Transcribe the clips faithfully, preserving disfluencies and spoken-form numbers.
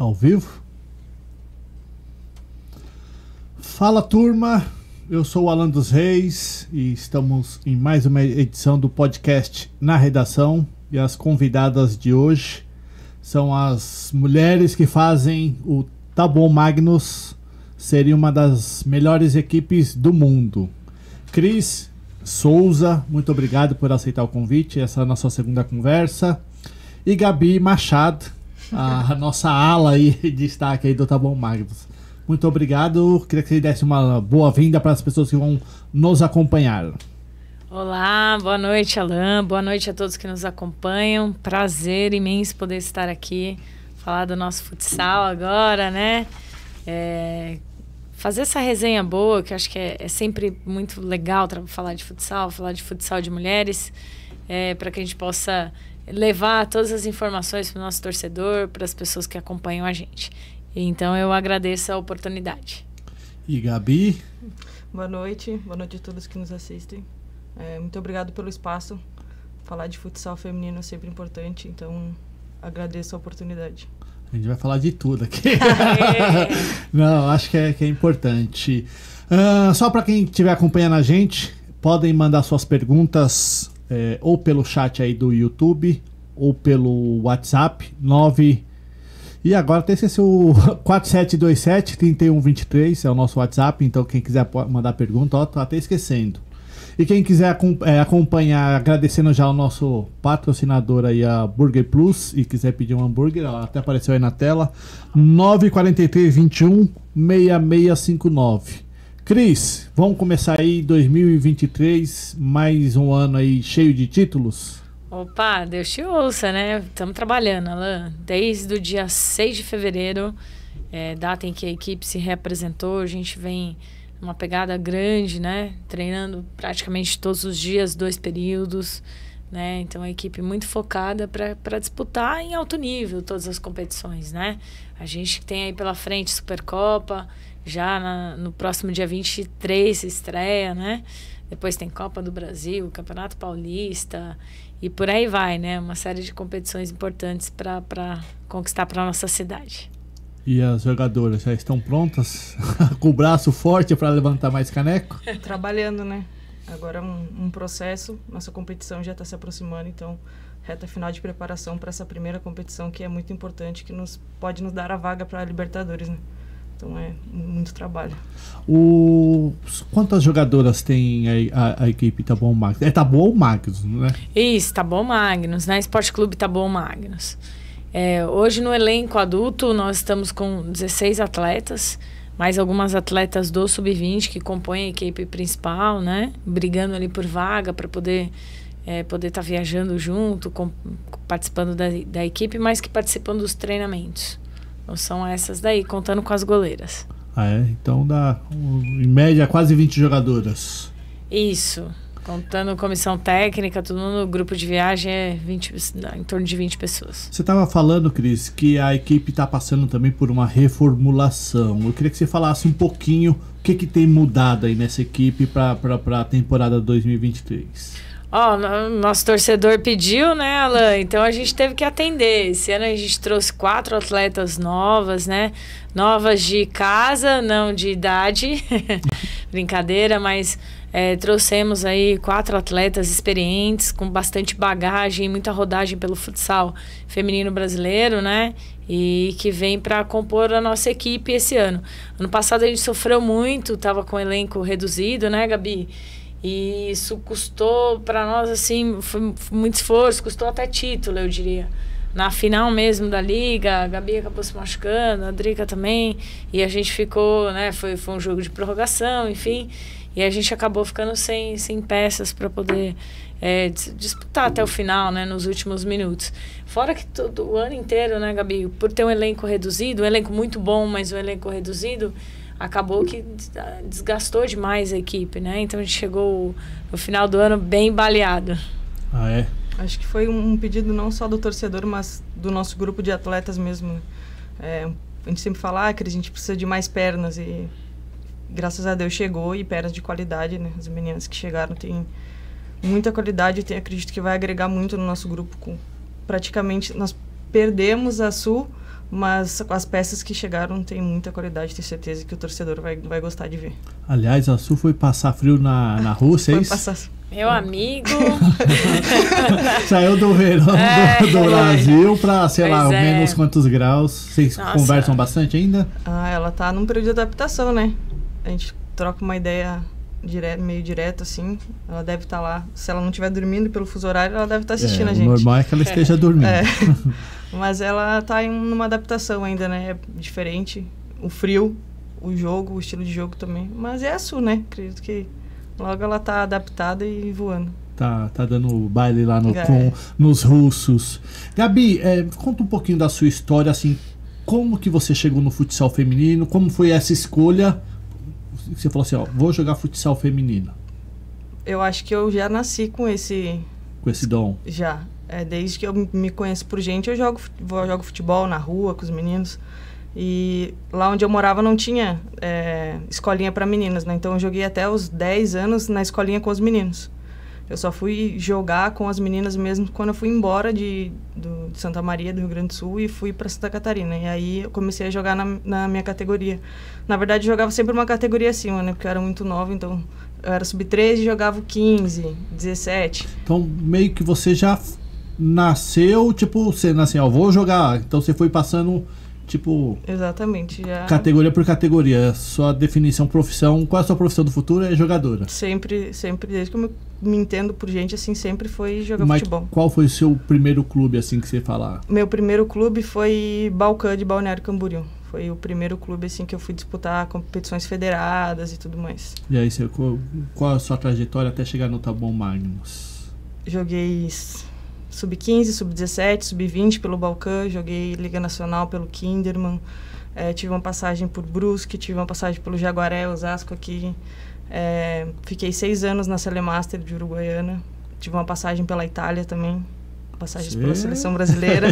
Ao vivo. Fala, turma, eu sou o Alan dos Reis e estamos em mais uma edição do podcast Na Redação, e as convidadas de hoje são as mulheres que fazem o Tá Bom Magnus ser uma das melhores equipes do mundo. Cris Souza, muito obrigado por aceitar o convite, essa é a nossa segunda conversa. E Gabi Machado, a nossa ala aí de destaque aí do Tá Bom Magnus. Muito obrigado, queria que você desse uma boa-vinda para as pessoas que vão nos acompanhar. Olá, boa noite, Alan, boa noite a todos que nos acompanham, prazer imenso poder estar aqui, falar do nosso futsal agora, né? É, fazer essa resenha boa, que acho que é, é sempre muito legal falar de futsal, falar de futsal de mulheres, é, para que a gente possa levar todas as informações para o nosso torcedor, para as pessoas que acompanham a gente. Então eu agradeço a oportunidade. E Gabi? Boa noite, boa noite a todos que nos assistem. É, muito obrigado pelo espaço. Falar de futsal feminino é sempre importante, então agradeço a oportunidade. A gente vai falar de tudo aqui. Não, acho que é, que é importante. Uh, só para quem estiver acompanhando a gente, podem mandar suas perguntas é, ou pelo chat aí do YouTube ou pelo WhatsApp nove. E agora até esqueci o quatro sete dois sete, três um dois três, é o nosso WhatsApp, então quem quiser mandar pergunta, ó, tô até esquecendo. E quem quiser é, acompanhar, agradecendo já o nosso patrocinador aí, a Burger Plus, e quiser pedir um hambúrguer, ó, até apareceu aí na tela, nove quatro três, dois um, seis seis cinco nove. Cris, vamos começar aí dois mil e vinte e três, mais um ano aí cheio de títulos? Opa, Deus te ouça, né? Estamos trabalhando, Alan. Desde o dia seis de fevereiro, é, data em que a equipe se reapresentou, a gente vem numa pegada grande, né? Treinando praticamente todos os dias, dois períodos, né? Então, a equipe muito focada para disputar em alto nível todas as competições, né? A gente tem aí pela frente Supercopa, já na, no próximo dia vinte e três se estreia, né? Depois tem Copa do Brasil, Campeonato Paulista e por aí vai, né? Uma série de competições importantes para conquistar para a nossa cidade. E as jogadoras já estão prontas? Com o braço forte para levantar mais caneco? Trabalhando, né? Agora é um, um processo, nossa competição já está se aproximando, então reta final de preparação para essa primeira competição que é muito importante, que nos, pode nos dar a vaga para a Libertadores, né? Então é muito trabalho. O... Quantas jogadoras tem a, a, a equipe Tá Bom Magnus? É Tá Bom Magnus, não é? Isso, Tá Bom Magnus, né? Esporte Clube Tá Bom Magnus. É, hoje no elenco adulto nós estamos com dezesseis atletas, mais algumas atletas do sub vinte que compõem a equipe principal, né? Brigando ali por vaga para poder é, poder estar tá viajando junto, com, participando da, da equipe, mas que participam dos treinamentos. Então são essas daí, contando com as goleiras. Ah, é? Então dá, em média, quase vinte jogadoras. Isso. Contando comissão técnica, tudo no grupo de viagem é vinte, em torno de vinte pessoas. Você estava falando, Cris, que a equipe está passando também por uma reformulação. Eu queria que você falasse um pouquinho o que, que tem mudado aí nessa equipe para a temporada dois mil e vinte e três. Ó, oh, nosso torcedor pediu, né, Alan? Então a gente teve que atender. Esse ano a gente trouxe quatro atletas novas, né? Novas de casa, não de idade. Brincadeira, mas é, trouxemos aí quatro atletas experientes, com bastante bagagem, muita rodagem pelo futsal feminino brasileiro, né? E que vem para compor a nossa equipe esse ano. Ano passado a gente sofreu muito, tava com o elenco reduzido, né, Gabi? E isso custou para nós, assim, foi muito esforço, custou até título, eu diria. Na final mesmo da liga, a Gabi acabou se machucando, a Drica também, e a gente ficou, né, foi, foi um jogo de prorrogação, enfim, e a gente acabou ficando sem, sem peças para poder é, disputar até o final, né, nos últimos minutos. Fora que todo o ano inteiro, né, Gabi, por ter um elenco reduzido, um elenco muito bom, mas um elenco reduzido, acabou que desgastou demais a equipe, né? Então a gente chegou no final do ano bem baleado. Ah, é? Acho que foi um pedido não só do torcedor, mas do nosso grupo de atletas mesmo. É, a gente sempre fala ah, que a gente precisa de mais pernas e graças a Deus chegou, e pernas de qualidade, né? As meninas que chegaram têm muita qualidade e acredito que vai agregar muito no nosso grupo. Com, praticamente nós perdemos a Sul Mas com as peças que chegaram tem muita qualidade, tenho certeza que o torcedor vai, vai gostar de ver. Aliás, a Su foi passar frio na, na Rússia, é isso? Passar... Meu amigo. Saiu do verão é, do, do Brasil para, sei pois lá, é. menos quantos graus. Vocês Nossa. conversam bastante ainda? Ah, ela tá num período de adaptação, né? A gente troca uma ideia dire... meio direto, assim. Ela deve estar tá lá. Se ela não estiver dormindo pelo fuso horário, ela deve estar tá assistindo é, a gente. O normal é que ela esteja é. dormindo. É. Mas ela tá em uma adaptação ainda, né? É diferente. O frio, o jogo, o estilo de jogo também. Mas é a Su, né? Acredito que logo ela tá adaptada e voando. Tá, tá dando baile lá no, é. com, nos russos. Gabi, é, conta um pouquinho da sua história, assim, como que você chegou no futsal feminino, como foi essa escolha? Você falou assim, ó, vou jogar futsal feminino. Eu acho que eu já nasci com esse... Com esse dom. Já. É, desde que eu me conheço por gente, eu jogo, eu jogo futebol na rua com os meninos. E lá onde eu morava não tinha é, escolinha para meninas, né? Então eu joguei até os dez anos na escolinha com os meninos. Eu só fui jogar com as meninas mesmo quando eu fui embora de, do, de Santa Maria, do Rio Grande do Sul, e fui para Santa Catarina. E aí eu comecei a jogar na, na minha categoria. Na verdade, eu jogava sempre uma categoria acima, né? Porque eu era muito nova, então eu era sub treze e jogava quinze, dezessete. Então meio que você já nasceu, tipo, você nasceu, ó, vou jogar. Então você foi passando... Tipo, exatamente, já... categoria por categoria. Sua definição, profissão, qual é a sua profissão do futuro? É jogadora. Sempre, sempre, desde que eu me, me entendo por gente, assim, sempre foi jogar Mas futebol. qual foi o seu primeiro clube, assim, que você falar? Meu primeiro clube foi Balcã de Balneário Camboriú. Foi o primeiro clube, assim, que eu fui disputar competições federadas e tudo mais. E aí, você, qual, qual a sua trajetória até chegar no Taboão Magnus? Joguei sub quinze, sub dezessete, sub vinte pelo Balcã, joguei Liga Nacional pelo Kinderman, é, tive uma passagem por Brusque, tive uma passagem pelo Jaguaré, Osasco aqui, é, fiquei seis anos na Celemaster de Uruguaiana, tive uma passagem pela Itália também, passagens pela seleção brasileira.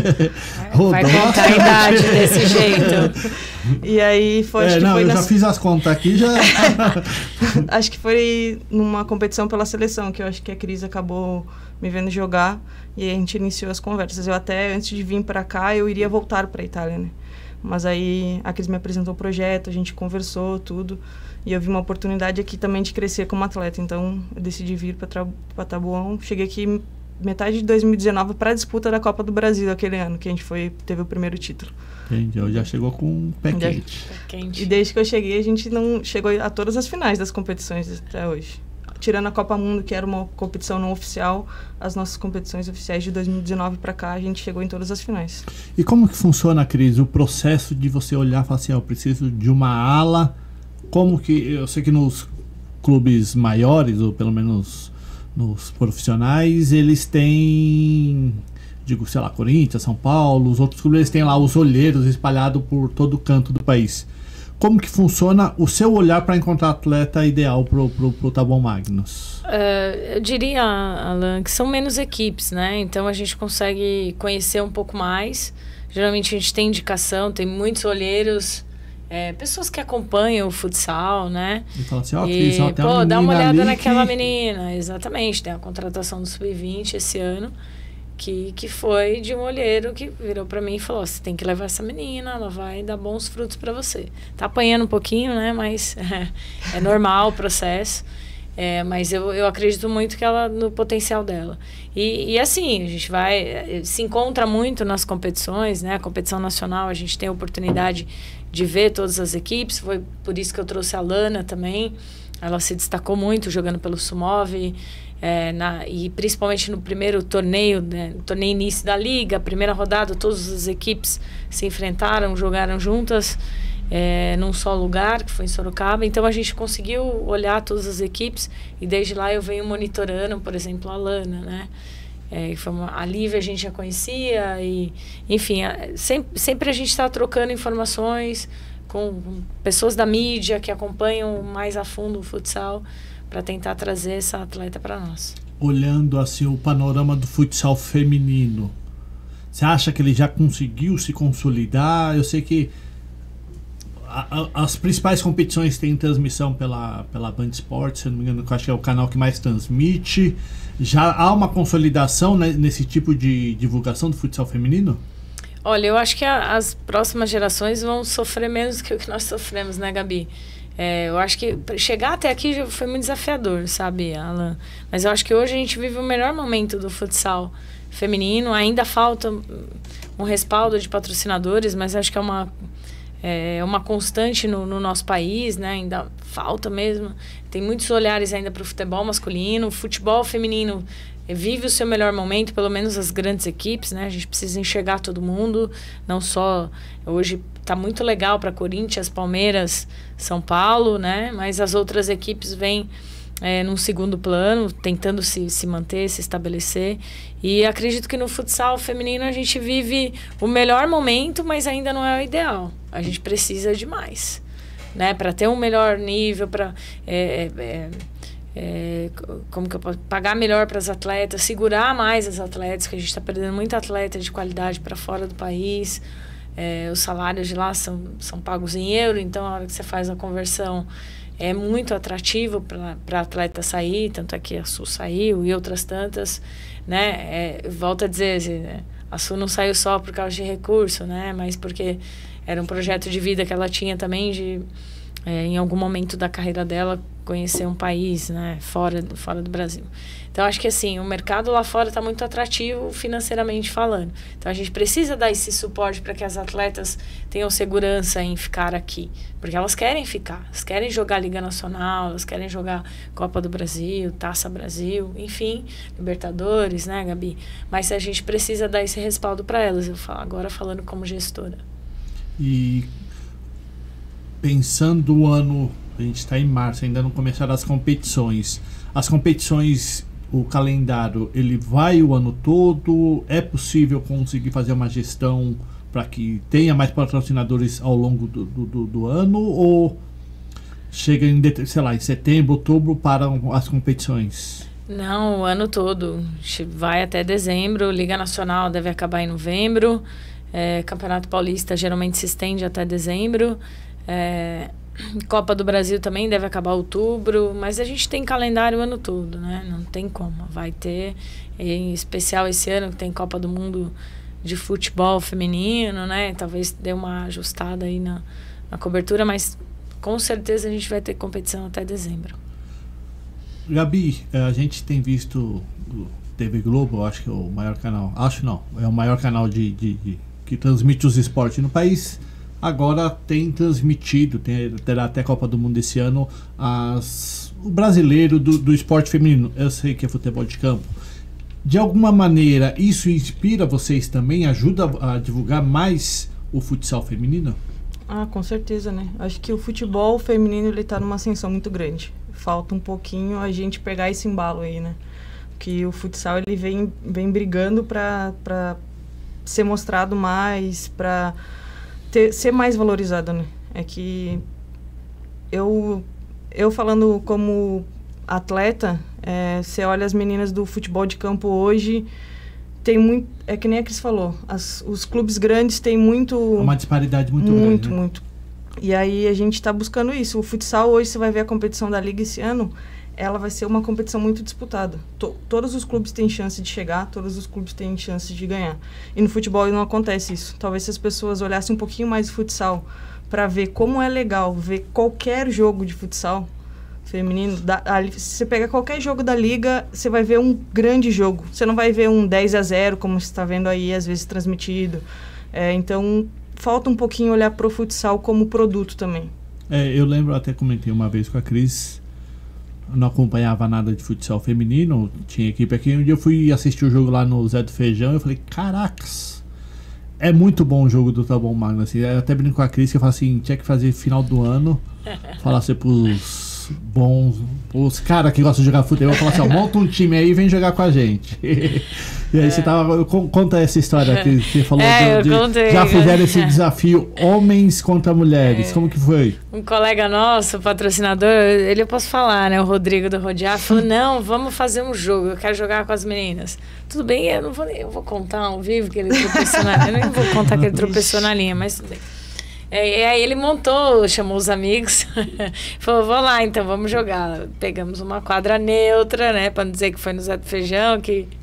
Vai contar a idade desse jeito. E aí foi... É, acho que não, foi eu nas... já fiz as contas aqui, já... Acho que foi numa competição pela seleção, que eu acho que a Cris acabou me vendo jogar, e aí a gente iniciou as conversas. Eu até, antes de vir para cá, eu iria voltar para a Itália, né? Mas aí a Cris me apresentou o projeto, a gente conversou, tudo, e eu vi uma oportunidade aqui também de crescer como atleta. Então, eu decidi vir para Taboão. Cheguei aqui metade de dois mil e dezenove para a disputa da Copa do Brasil aquele ano, que a gente foi, teve o primeiro título. Entendi, já chegou com um pé quente. Pé quente. E desde que eu cheguei, a gente não chegou a todas as finais das competições até hoje. Tirando a Copa Mundo, que era uma competição não oficial, as nossas competições oficiais de dois mil e dezenove para cá, a gente chegou em todas as finais. E como que funciona, Cris, o processo de você olhar e falar assim, ó, eu preciso de uma ala, como que, eu sei que nos clubes maiores, ou pelo menos nos profissionais, eles têm, digo, sei lá, Corinthians, São Paulo, os outros clubes, eles têm lá os olheiros espalhados por todo o canto do país. Como que funciona o seu olhar para encontrar atleta ideal pro, pro, pro Taboão Magnus? Uh, eu diria, Alan, que são menos equipes, né? Então a gente consegue conhecer um pouco mais. Geralmente a gente tem indicação, tem muitos olheiros, é, pessoas que acompanham o futsal, né? E fala assim, ó, e, Cris, ó, tem uma pô, dá uma olhada naquela que... menina. Exatamente, tem a contratação do sub vinte esse ano. Que, que foi de um olheiro que virou para mim e falou, você tem que levar essa menina, ela vai dar bons frutos para você. Tá apanhando um pouquinho, né, mas é, é normal o processo, é, mas eu, eu acredito muito que ela, no potencial dela. E, e assim, a gente vai, se encontra muito nas competições, né, a competição nacional, a gente tem a oportunidade de ver todas as equipes, foi por isso que eu trouxe a Lana também, ela se destacou muito jogando pelo Sumov, É, na, e principalmente no primeiro torneio, né, torneio início da liga, primeira rodada, todas as equipes se enfrentaram, jogaram juntas é, num só lugar, que foi em Sorocaba. Então a gente conseguiu olhar todas as equipes e desde lá eu venho monitorando, por exemplo, a Lana, né? É, foi uma, a Lívia a gente já conhecia e, enfim, a, sempre, sempre a gente está trocando informações com pessoas da mídia que acompanham mais a fundo o futsal, para tentar trazer essa atleta para nós. Olhando assim o panorama do futsal feminino, você acha que ele já conseguiu se consolidar? Eu sei que a, a, as principais competições têm transmissão pela, pela Band Esportes, se eu não me engano, que eu acho que é o canal que mais transmite. Já há uma consolidação, né, nesse tipo de divulgação do futsal feminino? Olha, eu acho que a, as próximas gerações vão sofrer menos do que o que nós sofremos, né, Gabi? É, eu acho que chegar até aqui já foi muito desafiador, sabe, Alan? Mas eu acho que hoje a gente vive o melhor momento do futsal feminino. Ainda falta um respaldo de patrocinadores, mas acho que é uma, é uma constante no, no nosso país, né? Ainda falta mesmo. Tem muitos olhares ainda para o futebol masculino. O futebol feminino vive o seu melhor momento, pelo menos as grandes equipes, né? A gente precisa enxergar todo mundo, não só... Hoje está muito legal para Corinthians, Palmeiras, São Paulo, né? Mas as outras equipes vêm é, num segundo plano, tentando se, se manter, se estabelecer. E acredito que no futsal feminino a gente vive o melhor momento, mas ainda não é o ideal. A gente precisa de mais, né? Para ter um melhor nível, para... É, é, É, como que eu posso pagar melhor para as atletas, segurar mais as atletas, que a gente está perdendo muita atleta de qualidade para fora do país. É, os salários de lá são, são pagos em euro, então a hora que você faz a conversão é muito atrativo para a atleta sair, tanto é que a Sul saiu e outras tantas, né? É, volto a dizer, assim, a Sul não saiu só por causa de recurso, né? Mas porque era um projeto de vida que ela tinha também de... É, em algum momento da carreira dela, conhecer um país, né, fora, fora do Brasil. Então, acho que assim, o mercado lá fora está muito atrativo financeiramente falando. Então, a gente precisa dar esse suporte para que as atletas tenham segurança em ficar aqui. Porque elas querem ficar, elas querem jogar Liga Nacional, elas querem jogar Copa do Brasil, Taça Brasil, enfim, Libertadores, né, Gabi? Mas a gente precisa dar esse respaldo para elas, eu falo, agora falando como gestora. E... pensando o ano, a gente está em março, ainda não começaram as competições. As competições, o calendário, ele vai o ano todo? É possível conseguir fazer uma gestão para que tenha mais patrocinadores ao longo do, do, do ano? Ou chega em, sei lá, em setembro, outubro para as competições? Não, o ano todo. Vai até dezembro. Liga Nacional deve acabar em novembro. É, Campeonato Paulista geralmente se estende até dezembro. É, Copa do Brasil também deve acabar em outubro, mas a gente tem calendário o ano todo, né? Não tem como. Vai ter, em especial esse ano, que tem Copa do Mundo de futebol feminino, né? Talvez dê uma ajustada aí na, na cobertura, mas com certeza a gente vai ter competição até dezembro. Gabi, a gente tem visto o T V Globo, acho que é o maior canal, acho não, é o maior canal de, de, de que transmite os esportes no país. Agora tem transmitido, tem, terá até Copa do Mundo esse ano, as, o brasileiro do, do esporte feminino. Eu sei que é futebol de campo. De alguma maneira, isso inspira vocês também? Ajuda a divulgar mais o futsal feminino? Ah, com certeza, né? Acho que o futebol feminino ele tá numa ascensão muito grande. Falta um pouquinho a gente pegar esse embalo aí, né? Que o futsal ele vem, vem brigando para para ser mostrado mais, para Ter, ser mais valorizado, né? É que eu, eu falando como atleta, é, você olha as meninas do futebol de campo hoje, tem muito, é que nem a Cris falou, as, os clubes grandes têm muito... Uma disparidade muito, muito grande. Muito, né? muito. E aí a gente está buscando isso. O futsal hoje, você vai ver a competição da Liga esse ano, ela vai ser uma competição muito disputada. To, todos os clubes têm chance de chegar, todos os clubes têm chance de ganhar. E no futebol não acontece isso. Talvez se as pessoas olhassem um pouquinho mais de futsal para ver como é legal ver qualquer jogo de futsal feminino. Da, a, se você pegar qualquer jogo da Liga, você vai ver um grande jogo. Você não vai ver um dez a zero, como você está vendo aí, às vezes transmitido. É, então, falta um pouquinho olhar para o futsal como produto também. É, eu lembro, até comentei uma vez com a Cris, não acompanhava nada de futsal feminino, tinha equipe aqui. Um dia eu fui assistir o jogo lá no Zé do Feijão e eu falei, caracas, é muito bom o jogo do Taboão Magno. Assim, eu até brinco com a Cris que eu falo assim, tinha que fazer final do ano, falar assim pros bons, os caras que gostam de jogar futebol, falar assim, ó, monta um time aí e vem jogar com a gente. E aí é. você tava, conta essa história que você falou, é, de, eu contei, já fizeram esse desafio homens contra mulheres, é. Como que foi? Um colega nosso, patrocinador, ele eu posso falar, né, o Rodrigo do Rodiar, falou, não, vamos fazer um jogo, eu quero jogar com as meninas. Tudo bem, eu não vou, eu vou contar ao vivo que ele tropeçou na linha, eu nem vou contar que ele tropeçou na linha, mas tudo bem. É, e aí ele montou, chamou os amigos, falou, vou lá então, vamos jogar. Pegamos uma quadra neutra, né, para não dizer que foi no Zé do Feijão, que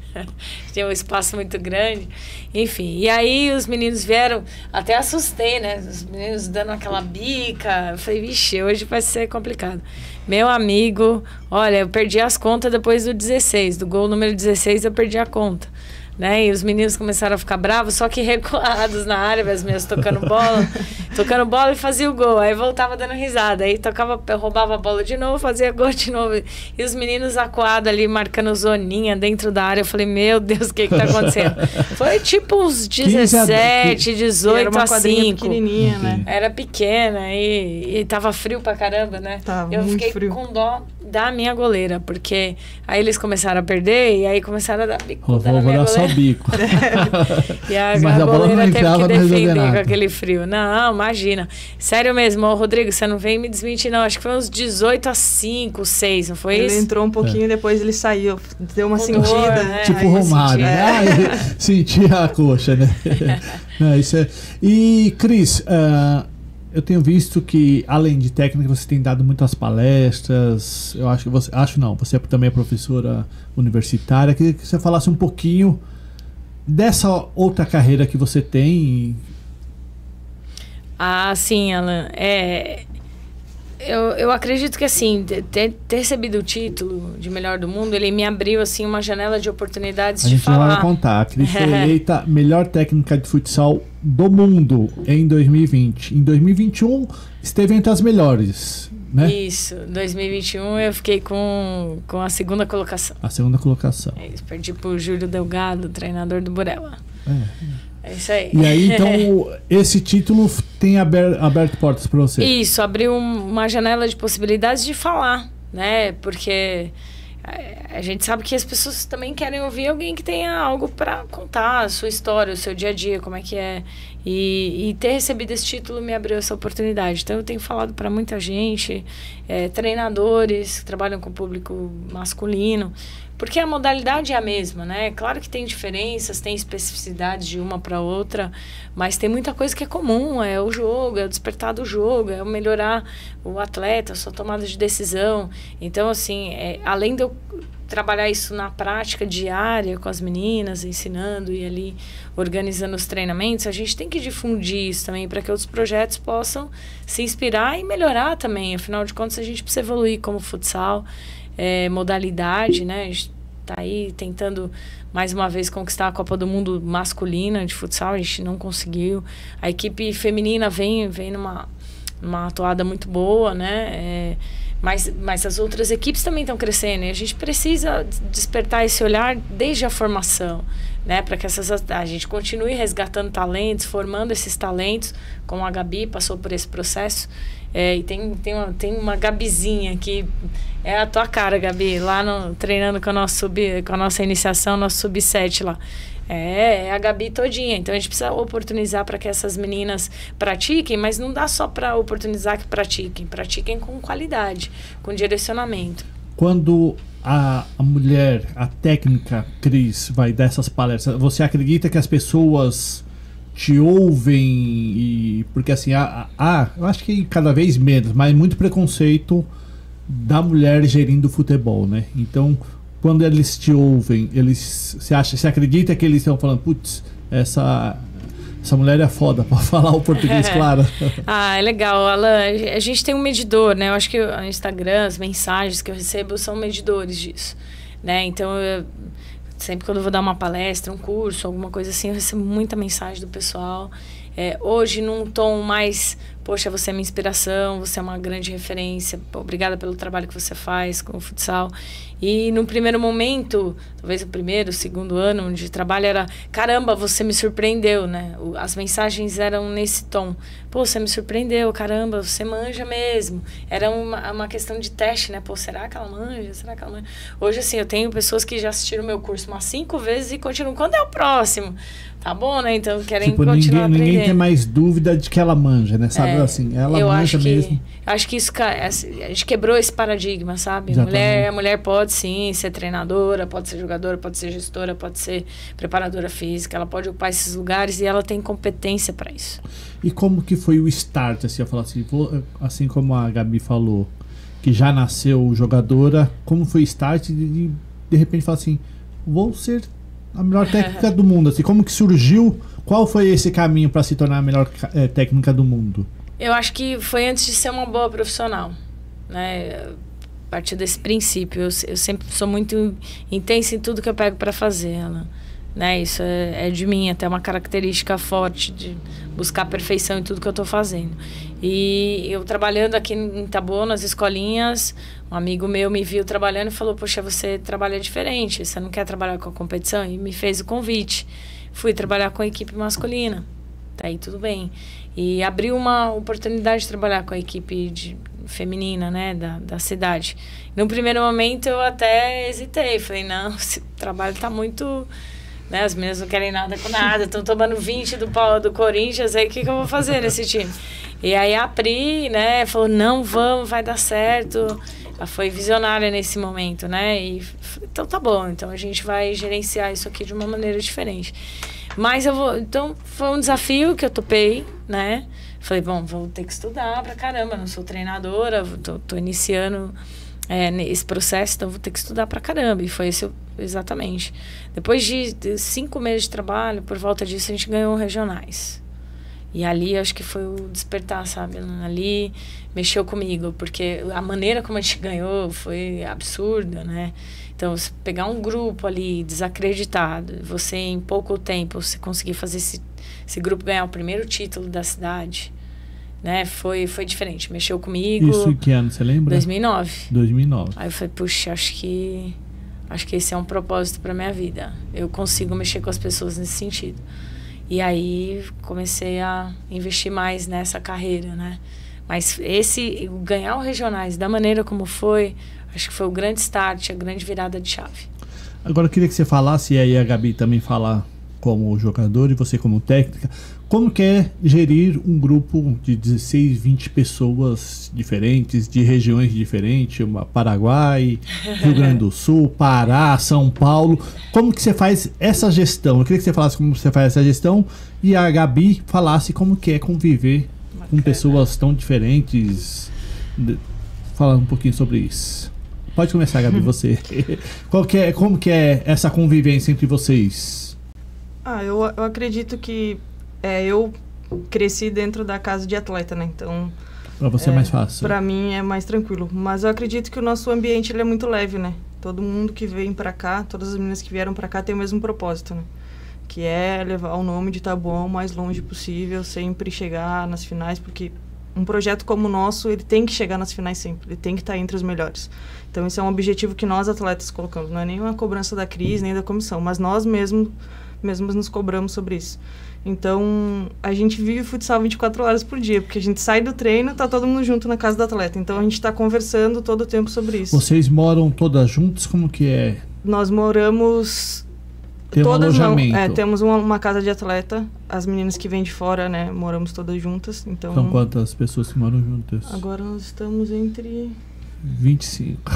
Tinha um espaço muito grande. Enfim, e aí os meninos vieram, até assustei, né? Os meninos dando aquela bica. Eu falei, vixe, hoje vai ser complicado. Meu amigo, olha, eu perdi as contas depois do dezesseis. Do gol número dezesseis, eu perdi a conta. Né? E os meninos começaram a ficar bravos, só que recuados na área, as meninas tocando bola, tocando bola e fazia o gol. Aí voltava dando risada, aí tocava, roubava a bola de novo, fazia gol de novo. E os meninos acuados ali, marcando zoninha dentro da área. Eu falei, meu Deus, o que que tá acontecendo? Foi tipo uns dezessete, dezoito era uma a cinco. Pequenininha, né? Era pequena e, e tava frio pra caramba, né? Tava eu muito fiquei frio. com dó da minha goleira, porque aí eles começaram a perder e aí começaram a dar bicuda na minha goleira. Bico. E a, Mas a a bola goleira não teve entrava, que não resolvia defender nada. com aquele frio. Não, imagina. Sério mesmo, ô, Rodrigo, você não vem me desmentir, não. Acho que foi uns dezoito a cinco, seis, não foi Ele isso? Ele entrou um pouquinho, é. depois ele saiu, deu uma Com sentida. dor, né? Tipo Aí o Romário, sentia. né? Ah, sentia a coxa, né? Não, isso é... E, Cris, uh, eu tenho visto que, além de técnica, você tem dado muitas palestras. Eu acho que você... Acho não, você também é professora universitária. Queria que você falasse um pouquinho dessa outra carreira que você tem. Ah, sim, Alan. É, eu, eu acredito que, assim, ter, ter recebido o título de melhor do mundo, ele me abriu, assim, uma janela de oportunidades A de gente já falar. vai contar. A Cris foi eleita melhor técnica de futsal do mundo em dois mil e vinte. Em dois mil e vinte e um, esteve entre as melhores, né? Isso. Em dois mil e vinte e um, eu fiquei com, com a segunda colocação. A segunda colocação. É isso, perdi pro Júlio Delgado, treinador do Burela. É. É isso aí. E aí, então, esse título tem aber, aberto portas para você. Isso, abriu um, uma janela de possibilidades de falar, né? Porque a, a gente sabe que as pessoas também querem ouvir alguém que tenha algo para contar, a sua história, o seu dia a dia, como é que é. E, e ter recebido esse título me abriu essa oportunidade. Então, eu tenho falado para muita gente, é, treinadores que trabalham com o público masculino, porque a modalidade é a mesma, né? Claro que tem diferenças, tem especificidades de uma para outra, mas tem muita coisa que é comum, é o jogo, é o despertar do jogo, é o melhorar o atleta, a sua tomada de decisão. Então, assim, é, além de eu trabalhar isso na prática diária com as meninas, ensinando e ali organizando os treinamentos, a gente tem que difundir isso também para que outros projetos possam se inspirar e melhorar também. Afinal de contas, a gente precisa evoluir como futsal. É, modalidade, né? A gente tá aí tentando mais uma vez conquistar a Copa do Mundo masculina de futsal, a gente não conseguiu. A equipe feminina vem, vem numa, numa atoada muito boa, né? É, mas, mas as outras equipes também estão crescendo e a gente precisa despertar esse olhar desde a formação, né? Para que essas, a gente continue resgatando talentos, formando esses talentos, como a Gabi passou por esse processo. É, e tem, tem, uma, tem uma Gabizinha que é a tua cara, Gabi, lá no, treinando com a, nossa sub, com a nossa iniciação, nosso sub sete lá. É, é a Gabi todinha. Então a gente precisa oportunizar para que essas meninas pratiquem, mas não dá só para oportunizar que pratiquem. Pratiquem com qualidade, com direcionamento. Quando a, a mulher, a técnica, Cris, vai dessas palestras, você acredita que as pessoas te ouvem? E porque assim, há, há, eu acho que cada vez menos, mas muito preconceito da mulher gerindo futebol, né? Então, quando eles te ouvem, eles, você acha, você acredita que eles estão falando, putz, essa essa mulher é foda para falar o português, claro? Ah, é legal, Alan. A gente tem um medidor, né? Eu acho que o Instagram, as mensagens que eu recebo são medidores disso, né? Então, eu, sempre quando eu vou dar uma palestra, um curso, alguma coisa assim, eu recebo muita mensagem do pessoal. É, hoje, num tom mais, poxa, você é minha inspiração, você é uma grande referência, obrigada pelo trabalho que você faz com o futsal. E no primeiro momento, talvez o primeiro, o segundo ano de trabalho era, caramba, você me surpreendeu, né? As mensagens eram nesse tom. Pô, você me surpreendeu, caramba, você manja mesmo. Era uma, uma questão de teste, né? Pô, será que ela manja? Será que ela manja? Hoje, assim, eu tenho pessoas que já assistiram o meu curso umas cinco vezes e continuam. Quando é o próximo? Tá bom, né? Então, querem tipo, continuar ninguém, aprendendo. ninguém tem mais dúvida de que ela manja, né? Sabe, É, assim, ela eu manja acho que, mesmo. Acho que isso, a gente quebrou esse paradigma, sabe? Já Mulher, tá a mulher pode sim ser treinadora, pode ser jogadora, pode ser gestora, pode ser preparadora física, ela pode ocupar esses lugares e ela tem competência para isso. E como que foi o start, assim, eu falo assim, vou, assim como a Gabi falou, que já nasceu jogadora, como foi o start de, de, de repente falar assim, vou ser a melhor técnica do mundo, assim, como que surgiu? Qual foi esse caminho para se tornar a melhor é, técnica do mundo? Eu acho que foi antes de ser uma boa profissional, né? A partir desse princípio, eu, eu sempre sou muito intensa em tudo que eu pego para fazer, ela, né? Isso é, é de mim, até uma característica forte de buscar perfeição em tudo que eu estou fazendo. E eu trabalhando aqui em Taboão, nas escolinhas, um amigo meu me viu trabalhando e falou: poxa, você trabalha diferente, você não quer trabalhar com a competição? E me fez o convite. Fui trabalhar com a equipe masculina, tá aí tudo bem. E abriu uma oportunidade de trabalhar com a equipe de, feminina, né, da, da cidade. No primeiro momento eu até hesitei, falei: não, esse trabalho tá muito... Né, as meninas não querem nada com nada, estão tomando vinte do, do Corinthians, aí o que, que eu vou fazer nesse time? E aí a Pri, né, falou: não, vamos, vai dar certo. Ela foi visionária nesse momento, né, e então tá bom, então a gente vai gerenciar isso aqui de uma maneira diferente. Mas eu vou, então foi um desafio que eu topei, né, falei: bom, vou ter que estudar pra caramba, não sou treinadora, tô, tô iniciando é, esse processo, então vou ter que estudar pra caramba, e foi esse exatamente. Depois de, de cinco meses de trabalho, por volta disso, a gente ganhou regionais. E ali, acho que foi o despertar, sabe? Ali mexeu comigo, porque a maneira como a gente ganhou foi absurda, né? Então, você pegar um grupo ali desacreditado, você em pouco tempo, você conseguir fazer esse, esse grupo ganhar o primeiro título da cidade, né? Foi, foi diferente, mexeu comigo. Isso em que ano, você lembra? dois mil e nove. dois mil e nove. Aí eu falei: puxa, acho que... Acho que esse é um propósito para minha vida. Eu consigo mexer com as pessoas nesse sentido. E aí comecei a investir mais nessa carreira, né? Mas esse, ganhar o regionais da maneira como foi, acho que foi o grande start, a grande virada de chave. Agora eu queria que você falasse, e aí a Gabi também falar como jogador e você como técnica, como que é gerir um grupo de dezesseis, vinte pessoas diferentes, de regiões diferentes, uma Paraguai, Rio Grande do Sul, Pará, São Paulo. Como que você faz essa gestão? Eu queria que você falasse como você faz essa gestão e a Gabi falasse como que é conviver Bacana. com pessoas tão diferentes. Fala um pouquinho sobre isso. Pode começar, Gabi, você. Qual que é, como que é essa convivência entre vocês? Ah, eu, eu acredito que é, eu cresci dentro da casa de atleta, né? Então... Pra você é, é mais fácil. Pra mim é mais tranquilo. Mas eu acredito que o nosso ambiente ele é muito leve, né? Todo mundo que vem pra cá, todas as meninas que vieram pra cá tem o mesmo propósito, né? Que é levar o nome de Taboão o mais longe possível, sempre chegar nas finais, porque um projeto como o nosso, ele tem que chegar nas finais sempre, ele tem que estar entre os melhores. Então esse é um objetivo que nós atletas colocamos, não é nem uma cobrança da Cris, nem da comissão, mas nós mesmos, mesmos nos cobramos sobre isso. Então a gente vive futsal vinte e quatro horas por dia, porque a gente sai do treino, tá todo mundo junto na casa do atleta, então a gente está conversando todo o tempo sobre isso. Vocês moram todas juntas? Como que é? Nós moramos... Tem um todas alojamento. Não, é, temos uma, uma casa de atleta, as meninas que vêm de fora, né, moramos todas juntas, então... São quantas pessoas que moram juntas? Agora nós estamos entre... vinte e cinco.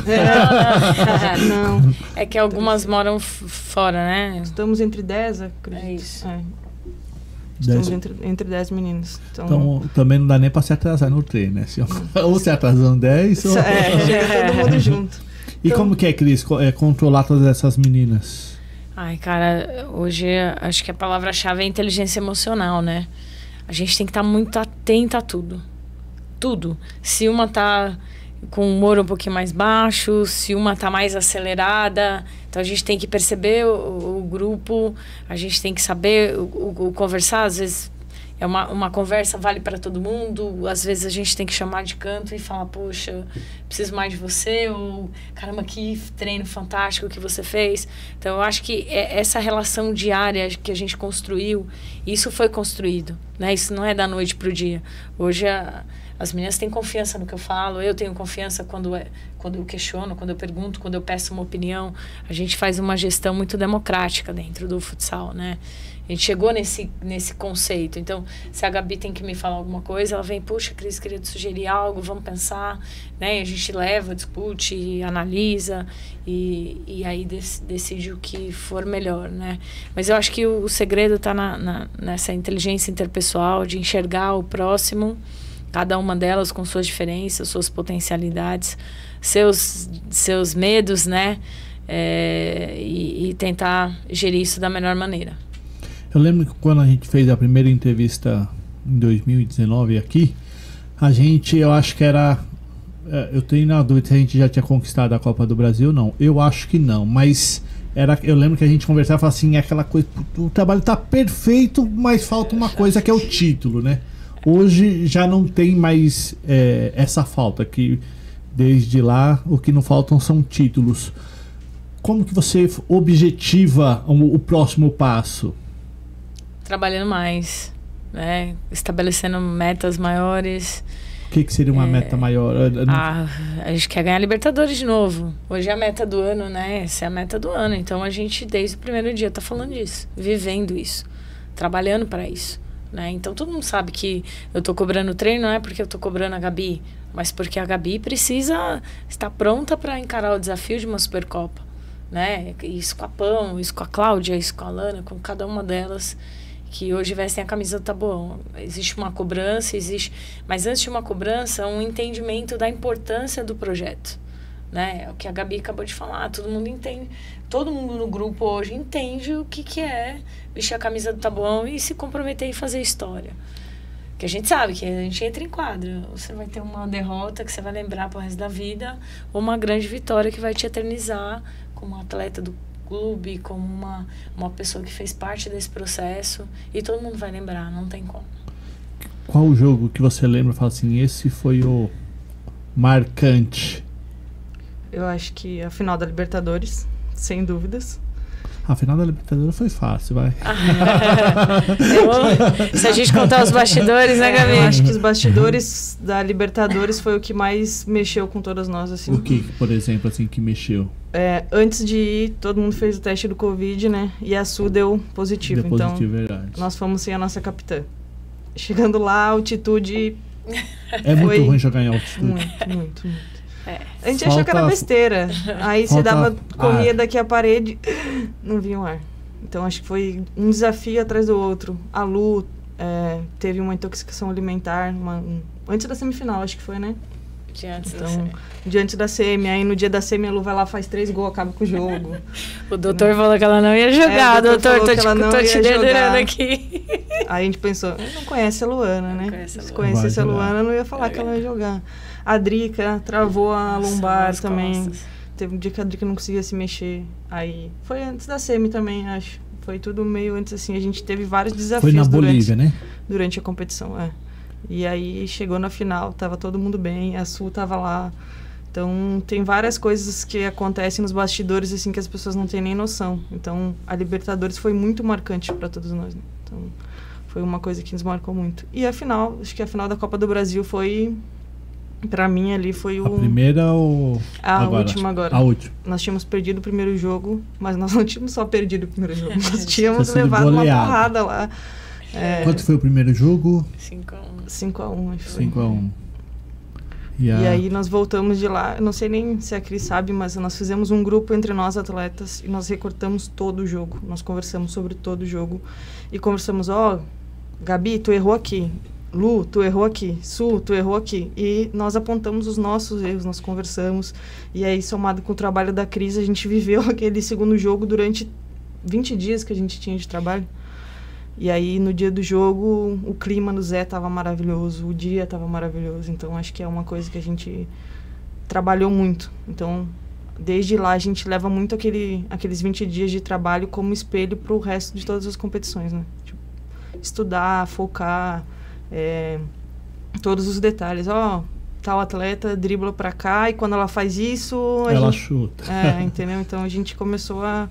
É, não. É que algumas moram fora, né? Estamos entre dez, acredito. É isso. É. Estamos dez. Entre, entre dez meninos. Então, então também não dá nem para se atrasar no treino, né? Ou se atrasam dez, ou... É, já é todo mundo junto. E então, como que é, Cris, é, controlar todas essas meninas? Ai, cara, hoje acho que a palavra-chave é inteligência emocional, né? A gente tem que estar muito atenta a tudo. Tudo. Se uma tá com o humor um pouquinho mais baixo, se uma tá mais acelerada, então a gente tem que perceber o, o grupo, a gente tem que saber o, o, o conversar, às vezes é uma, uma conversa vale para todo mundo, às vezes a gente tem que chamar de canto e falar: poxa, preciso mais de você, ou caramba, que treino fantástico que você fez. Então eu acho que é essa relação diária que a gente construiu, isso foi construído, né? Isso não é da noite pro dia. Hoje a As meninas têm confiança no que eu falo, eu tenho confiança quando, é, quando eu questiono, quando eu pergunto, quando eu peço uma opinião. A gente faz uma gestão muito democrática dentro do futsal, né? A gente chegou nesse, nesse conceito. Então, se a Gabi tem que me falar alguma coisa, ela vem: puxa, Cris, queria te sugerir algo, vamos pensar, né? E a gente leva, discute, analisa e, e aí dec, decide o que for melhor, né? Mas eu acho que o, o segredo está na, na, nessa inteligência interpessoal, de enxergar o próximo, cada uma delas com suas diferenças, suas potencialidades, seus, seus medos, né? é, e, e tentar gerir isso da melhor maneira. Eu lembro que quando a gente fez a primeira entrevista em dois mil e dezenove aqui, a gente, eu acho que era... Eu tenho na dúvida se a gente já tinha conquistado a Copa do Brasil, não. Eu acho que não, mas era, eu lembro que a gente conversava e falava assim, é aquela coisa, o trabalho tá perfeito, mas falta uma coisa que é o título, né? Hoje já não tem mais é, essa falta, que desde lá o que não faltam são títulos. Como que você objetiva o, o próximo passo? Trabalhando mais, né? Estabelecendo metas maiores. O que, que seria uma é, meta maior? Ah, a gente quer ganhar Libertadores de novo. Hoje é a meta do ano, né? Essa é a meta do ano. Então a gente, desde o primeiro dia, tá falando disso, vivendo isso, trabalhando para isso, né? Então todo mundo sabe que eu tô cobrando treino, não é porque eu tô cobrando a Gabi, mas porque a Gabi precisa estar pronta para encarar o desafio de uma Supercopa, né? Isso com a Pão, isso com a Cláudia, isso com a Lana, com cada uma delas, que hoje vestem a camisa do Taboão. Existe uma cobrança, existe... Mas antes de uma cobrança, um entendimento da importância do projeto, né? É o que a Gabi acabou de falar, todo mundo entende, todo mundo no grupo hoje entende o que, que é vestir a camisa do Taboão e se comprometer em fazer história. Que a gente sabe que a gente entra em quadra, você vai ter uma derrota que você vai lembrar pro resto da vida, ou uma grande vitória que vai te eternizar como atleta do clube, como uma, uma pessoa que fez parte desse processo, e todo mundo vai lembrar, não tem como. Qual o jogo que você lembra e fala assim, esse foi o marcante? Eu acho que a final da Libertadores, sem dúvidas. A final da Libertadores foi fácil, vai. Eu, se a gente contar os bastidores, né, Gabi? Eu acho que os bastidores da Libertadores foi o que mais mexeu com todas nós, assim. O que, por exemplo, assim, que mexeu? É, antes de ir, todo mundo fez o teste do Covid, né? E a Su deu positivo. Deu então, positivo, verdade. Nós fomos sem a nossa capitã. Chegando lá, a altitude... É muito ruim jogar em altitude. Muito, muito, muito. É. A gente Falta... achou que era besteira. Aí Falta... você dava, comia ar. daqui a parede, não vinha o ar. Então acho que foi um desafio atrás do outro. A Lu é, teve uma intoxicação alimentar uma, um, antes da semifinal, acho que foi, né? Diante então, da semi. Diante da semi. Aí no dia da semi a Lu vai lá, faz três gols, acaba com o jogo. O doutor né? falou que ela não ia jogar. É, o doutor, doutor tô, te, tô te dedurando aqui. Aí a gente pensou, não conhece a Luana, né? Conhece a Se conhecesse a Luana, não ia falar é. que ela ia jogar. A Drica travou a Nossa, lombar também. Costas. Teve um dia que a Drica não conseguia se mexer. Aí foi antes da semi também, acho. Foi tudo meio antes assim. A gente teve vários desafios. Foi na durante, Bolívia, né? Durante a competição, é. E aí chegou na final, tava todo mundo bem, a Sul tava lá. Então tem várias coisas que acontecem nos bastidores assim que as pessoas não têm nem noção. Então a Libertadores foi muito marcante para todos nós, né? Então foi uma coisa que nos marcou muito. E a final, acho que a final da Copa do Brasil foi... Pra mim ali foi o... A primeira ou... A agora, última agora. A última. Nós tínhamos perdido o primeiro jogo, mas nós não tínhamos só perdido o primeiro jogo. Nós tínhamos levado uma porrada lá. É... Quanto foi o primeiro jogo? cinco a um. cinco a um, acho que foi. cinco a um. E, a... e aí nós voltamos de lá, eu não sei nem se a Cris sabe, mas nós fizemos um grupo entre nós atletas e nós recortamos todo o jogo. Nós conversamos sobre todo o jogo e conversamos, ó, oh, Gabi, tu errou aqui. Lu, tu errou aqui. Su, tu errou aqui. E nós apontamos os nossos erros, nós conversamos. E aí, somado com o trabalho da Cris, a gente viveu aquele segundo jogo durante vinte dias que a gente tinha de trabalho. E aí, no dia do jogo, o clima no Zé tava maravilhoso, o dia tava maravilhoso. Então, acho que é uma coisa que a gente trabalhou muito. Então, desde lá, a gente leva muito aquele, aqueles vinte dias de trabalho como espelho pro resto de todas as competições, né? Tipo, estudar, focar... É, todos os detalhes, ó, oh, tal atleta dribla pra cá e quando ela faz isso a ela gente, chuta, é, entendeu? Então a gente começou a,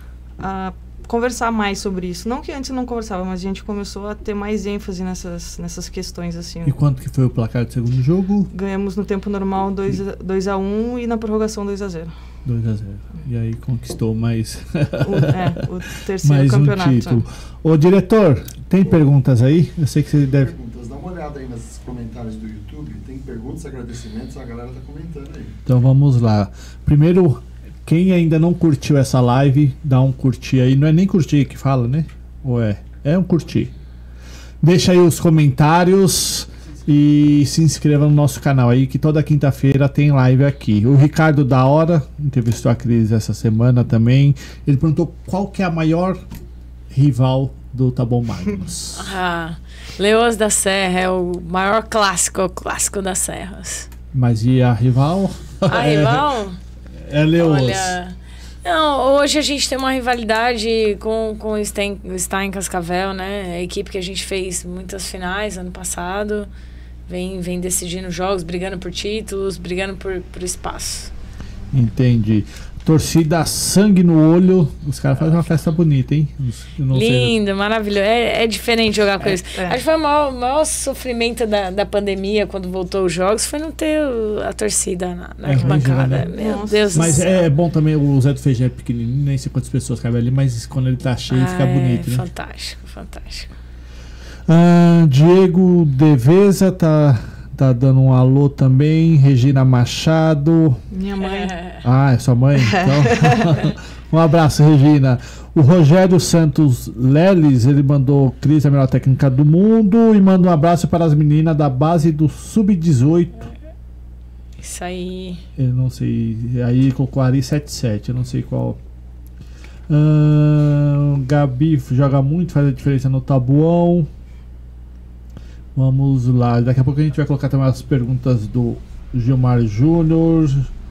a conversar mais sobre isso, não que antes não conversava, mas a gente começou a ter mais ênfase nessas, nessas questões assim. E quanto que foi o placar do segundo jogo? Ganhamos no tempo normal dois a um e na prorrogação dois a zero. dois a zero. E aí conquistou mais o, é, o terceiro mais campeonato. Um título. Ô diretor, tem Ô, perguntas aí? Eu sei que você deve... Perguntas, dá uma olhada aí nos comentários do YouTube, tem perguntas, agradecimentos, a galera tá comentando aí. Então vamos lá. Primeiro, quem ainda não curtiu essa live, dá um curtir aí. Não é nem curtir que fala, né? Ou é? É um curtir. Deixa aí os comentários. E se inscreva no nosso canal aí, que toda quinta-feira tem live aqui. O Ricardo da Hora entrevistou a Cris essa semana também. Ele perguntou qual que é a maior rival do Taboão Magnus. Ah, Leoas da Serra é o maior clássico, o clássico das serras. Mas e a rival? A rival? É, é Leoas. Olha, não, hoje a gente tem uma rivalidade com, com o Stein, o Stein Cascavel, né? A equipe que a gente fez muitas finais ano passado. Vem, vem decidindo jogos, brigando por títulos, brigando por, por espaço. Entendi. Torcida sangue no olho. Os caras fazem uma festa bonita, hein? Não Lindo, sei. Maravilhoso. É, é diferente jogar com é, eles. É. Acho que foi o maior, maior sofrimento da, da pandemia, quando voltou os jogos, foi não ter a torcida na, na é arquibancada. Ruim, né? Meu Nossa. Deus Mas do céu. é bom também, o Zé do Feijão é pequenininho, nem sei quantas pessoas cabem ali, mas quando ele tá cheio ah, fica bonito, é, né? Fantástico, fantástico. Ah, Diego Deveza tá, tá dando um alô também. Regina Machado. Minha mãe. É. Ah, é sua mãe? Então, um abraço, Regina. O Rogério Santos Leles, ele mandou Cris, a melhor técnica do mundo, e manda um abraço para as meninas da base do sub dezoito. Isso aí. Eu não sei. Aí colocou Ari setenta e sete, eu não sei qual. Ah, Gabi joga muito, faz a diferença no Tabuão. Vamos lá. Daqui a pouco a gente vai colocar também as perguntas do Gilmar Júnior.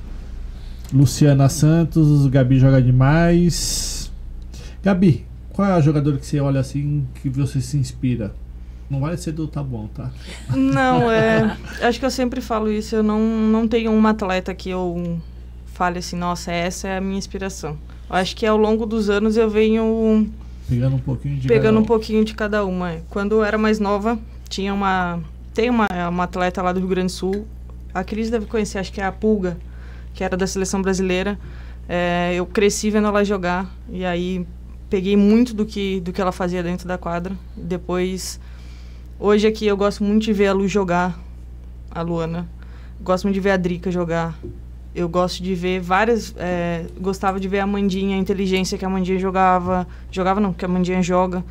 Luciana Santos, Gabi joga demais. Gabi, qual é a jogadora que você olha assim que você se inspira? Não vai ser do Tabuão, tá? Não, é. Acho que eu sempre falo isso. Eu não, não tenho uma atleta que eu fale assim, nossa, essa é a minha inspiração. Eu acho que ao longo dos anos eu venho Pegando um pouquinho de pegando cada um pouquinho de cada uma. Quando eu era mais nova, tinha uma. Tem uma, uma atleta lá do Rio Grande do Sul. A Cris deve conhecer, acho que é a Pulga, que era da seleção brasileira. É, eu cresci vendo ela jogar. E aí peguei muito do que, do que ela fazia dentro da quadra. Depois. Hoje aqui eu gosto muito de ver a Lu jogar, a Luana. Gosto muito de ver a Drica jogar. Eu gosto de ver várias... É, gostava de ver a Mandinha, a inteligência que a Mandinha jogava. Jogava não, que a Mandinha joga.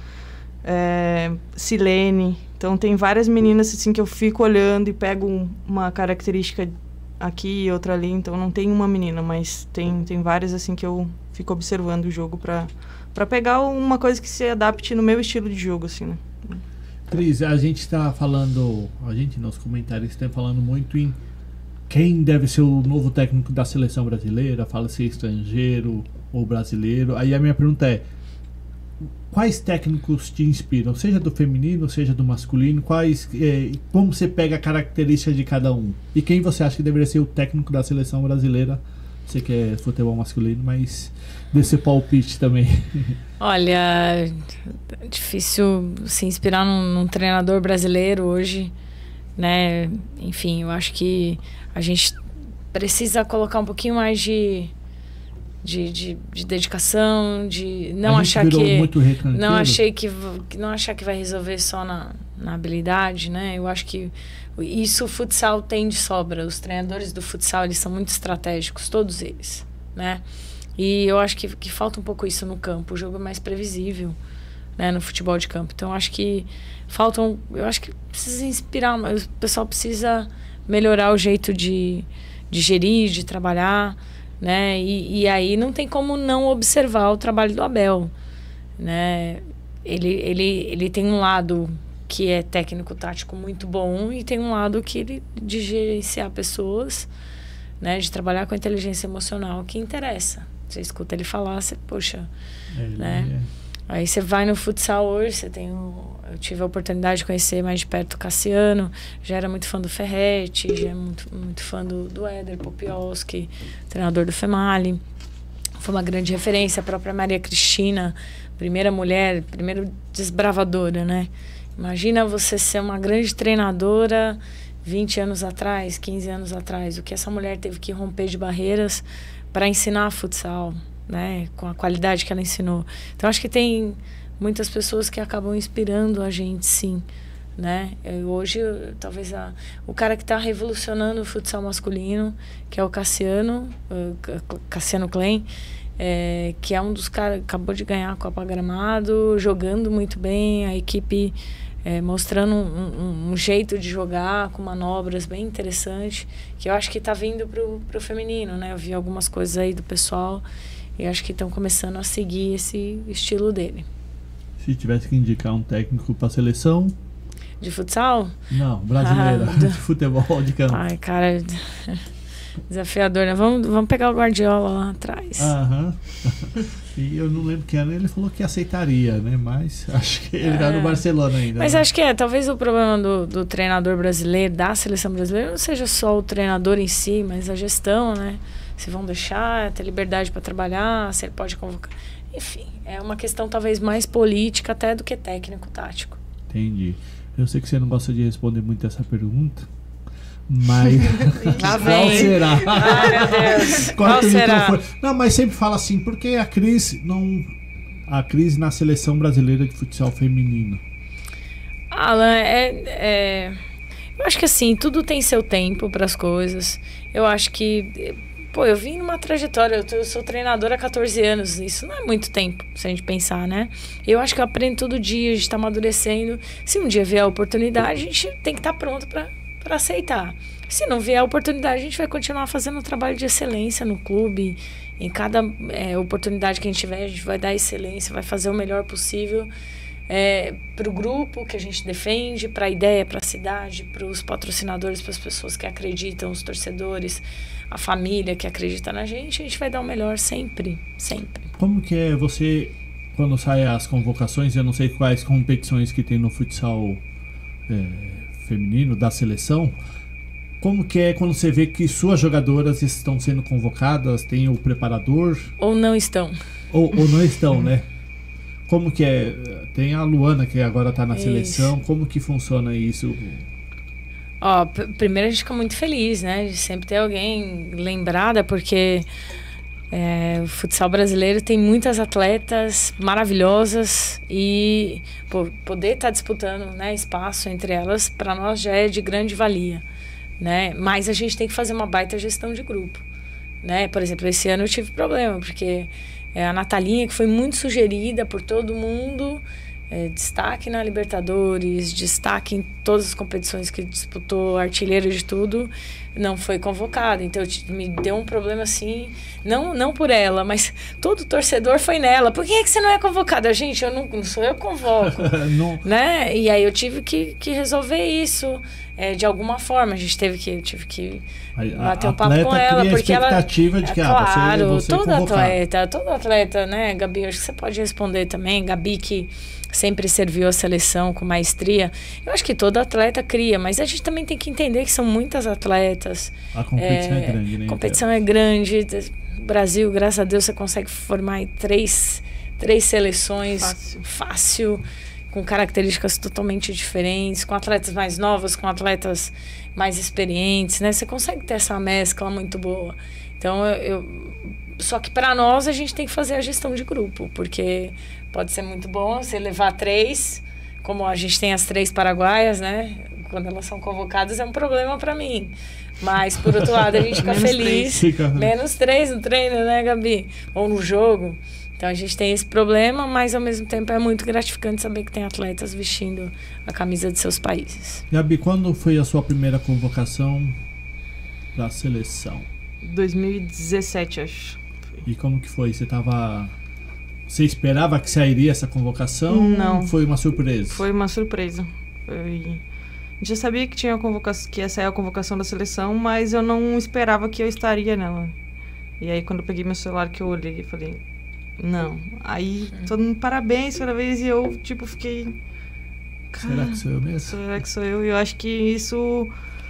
É, Silene. Então tem várias meninas assim que eu fico olhando e pego um, uma característica aqui e outra ali. Então não tem uma menina, mas tem, tem várias assim que eu fico observando o jogo pra, pra pegar uma coisa que se adapte no meu estilo de jogo, assim, né? Cris, a gente está falando, a gente nos comentários está falando muito em quem deve ser o novo técnico da seleção brasileira, fala se é estrangeiro ou brasileiro. Aí a minha pergunta é, quais técnicos te inspiram, seja do feminino, seja do masculino, quais, é, como você pega a característica de cada um? E quem você acha que deveria ser o técnico da seleção brasileira? Você que é futebol masculino, mas desse palpite também. Olha, é difícil se inspirar num, num treinador brasileiro hoje, né? Enfim, eu acho que a gente precisa colocar um pouquinho mais de, de, de, de dedicação, de não A gente achar virou que muito retranqueiro. não achei que que não achar que vai resolver só na, na habilidade, né? Eu acho que isso o futsal tem de sobra. Os treinadores do futsal, eles são muito estratégicos, todos eles, né? E eu acho que, que falta um pouco isso no campo. O jogo é mais previsível, né, no futebol de campo. Então, eu acho que faltam... Eu acho que precisa inspirar, mas o pessoal precisa melhorar o jeito de, de gerir, de trabalhar, né? E, e aí não tem como não observar o trabalho do Abel, né? Ele, ele, ele tem um lado que é técnico-tático muito bom e tem um lado que ele de gerenciar pessoas, né, de trabalhar com a inteligência emocional que interessa. Você escuta ele falar, você, poxa, É, né? é. Aí você vai no futsal hoje, você tem um, eu tive a oportunidade de conhecer mais de perto o Cassiano, já era muito fã do Ferretti, já é muito, muito fã do, do Éder Popioski, treinador do Femali. Foi uma grande referência, a própria Maria Cristina, primeira mulher, primeira desbravadora, né? Imagina você ser uma grande treinadora vinte anos atrás, quinze anos atrás, o que essa mulher teve que romper de barreiras para ensinar futsal, né, com a qualidade que ela ensinou. Então acho que tem muitas pessoas que acabam inspirando a gente, sim, né? Eu, hoje eu, talvez a, o cara que está revolucionando o futsal masculino, que é o Cassiano, uh, Cassiano Klein, é, que é um dos caras que acabou de ganhar a Copa Gramado, jogando muito bem, a equipe é, mostrando um, um, um jeito de jogar com manobras bem interessante, que eu acho que está vindo pro, pro feminino, né? Eu vi algumas coisas aí do pessoal e acho que estão começando a seguir esse estilo dele. Se tivesse que indicar um técnico para a seleção... De futsal? Não, brasileira, Ah, do... de futebol, de campo. Ai, cara, desafiador, né? Vamos, vamos pegar o Guardiola lá atrás. Aham. E eu não lembro que ano ele falou que aceitaria, né? Mas acho que ele é. tá no Barcelona ainda. Mas né? acho que é, talvez o problema do, do treinador brasileiro, da seleção brasileira, não seja só o treinador em si, mas a gestão, né? Se vão deixar, ter liberdade para trabalhar, se ele pode convocar. Enfim, é uma questão talvez mais política até do que técnico-tático. Entendi. Eu sei que você não gosta de responder muito essa pergunta, mas Lá qual vem. será? Ai, meu Deus. Qual Qual será? Não, mas sempre fala assim, por que a crise não a crise na seleção brasileira de futsal feminino? Alan, é, é, eu acho que assim, tudo tem seu tempo para as coisas. Eu acho que, pô, eu vim numa trajetória, eu, tô, eu sou treinadora há catorze anos, isso não é muito tempo, se a gente pensar, né? Eu acho que eu aprendo todo dia, a gente está amadurecendo. Se um dia vier a oportunidade, a gente tem que estar tá pronto para aceitar. Se não vier a oportunidade, a gente vai continuar fazendo um trabalho de excelência no clube. Em cada é, oportunidade que a gente tiver, a gente vai dar excelência, vai fazer o melhor possível é, para o grupo que a gente defende, para a ideia, para a cidade, para os patrocinadores, para as pessoas que acreditam, os torcedores, a família que acredita na gente. A gente vai dar o melhor sempre, sempre. Como que é você, quando sai as convocações, eu não sei quais competições que tem no futsal é, feminino, da seleção, como que é quando você vê que suas jogadoras estão sendo convocadas, tem o preparador? Ou não estão. Ou, ou não estão, né? Como que é? Tem a Luana que agora está na Isso. seleção, como que funciona isso? Ó, p- primeiro a gente fica muito feliz, né? De sempre ter alguém lembrada, porque é, o futsal brasileiro tem muitas atletas maravilhosas e pô, poder estar tá disputando, né, espaço entre elas, para nós já é de grande valia, né? Mas a gente tem que fazer uma baita gestão de grupo, né? Por exemplo, esse ano eu tive problema, porque é, a Natalinha, que foi muito sugerida por todo mundo, é, destaque na Libertadores, destaque em todas as competições que disputou, artilheiro de tudo, não foi convocada. Então me deu um problema assim, não, não por ela, mas todo torcedor foi nela. Por que é que você não é convocada? Gente, eu não, não sou eu que convoco. Não. Né? E aí eu tive que, que resolver isso é, de alguma forma. A gente teve que, eu tive que bater um papo com ela, porque ela, expectativa de que, é, ah, claro, você, você todo convocar. atleta, todo atleta, né, Gabi, acho que você pode responder também, Gabi, que sempre serviu a seleção com maestria. Eu acho que todo atleta cria, mas a gente também tem que entender que são muitas atletas. A competição é, é grande, né? A competição é grande. O Brasil, graças a Deus, você consegue formar em três, três seleções Fácil. fácil, com características totalmente diferentes, com atletas mais novas, com atletas mais experientes, né? Você consegue ter essa mescla muito boa. Então, eu, eu só que para nós a gente tem que fazer a gestão de grupo, porque pode ser muito bom você levar três, como a gente tem as três paraguaias, né? Quando elas são convocadas é um problema para mim. Mas, por outro lado, a gente fica Menos feliz. três. Fica- Menos três no treino, né, Gabi? Ou no jogo. Então, a gente tem esse problema, mas, ao mesmo tempo, é muito gratificante saber que tem atletas vestindo a camisa de seus países. Gabi, quando foi a sua primeira convocação para a seleção? dois mil e dezessete, acho. E como que foi? Você tava... Você esperava que sairia essa convocação? Não. Ou foi uma surpresa? Foi uma surpresa. Foi... A gente já sabia que, tinha a convocação, que ia sair a convocação da seleção, mas eu não esperava que eu estaria nela. E aí, quando eu peguei meu celular, que eu olhei e falei, não. Aí, todo mundo, parabéns pela vez, e eu, tipo, fiquei... Será que sou eu mesmo? Será que sou eu? E eu acho que isso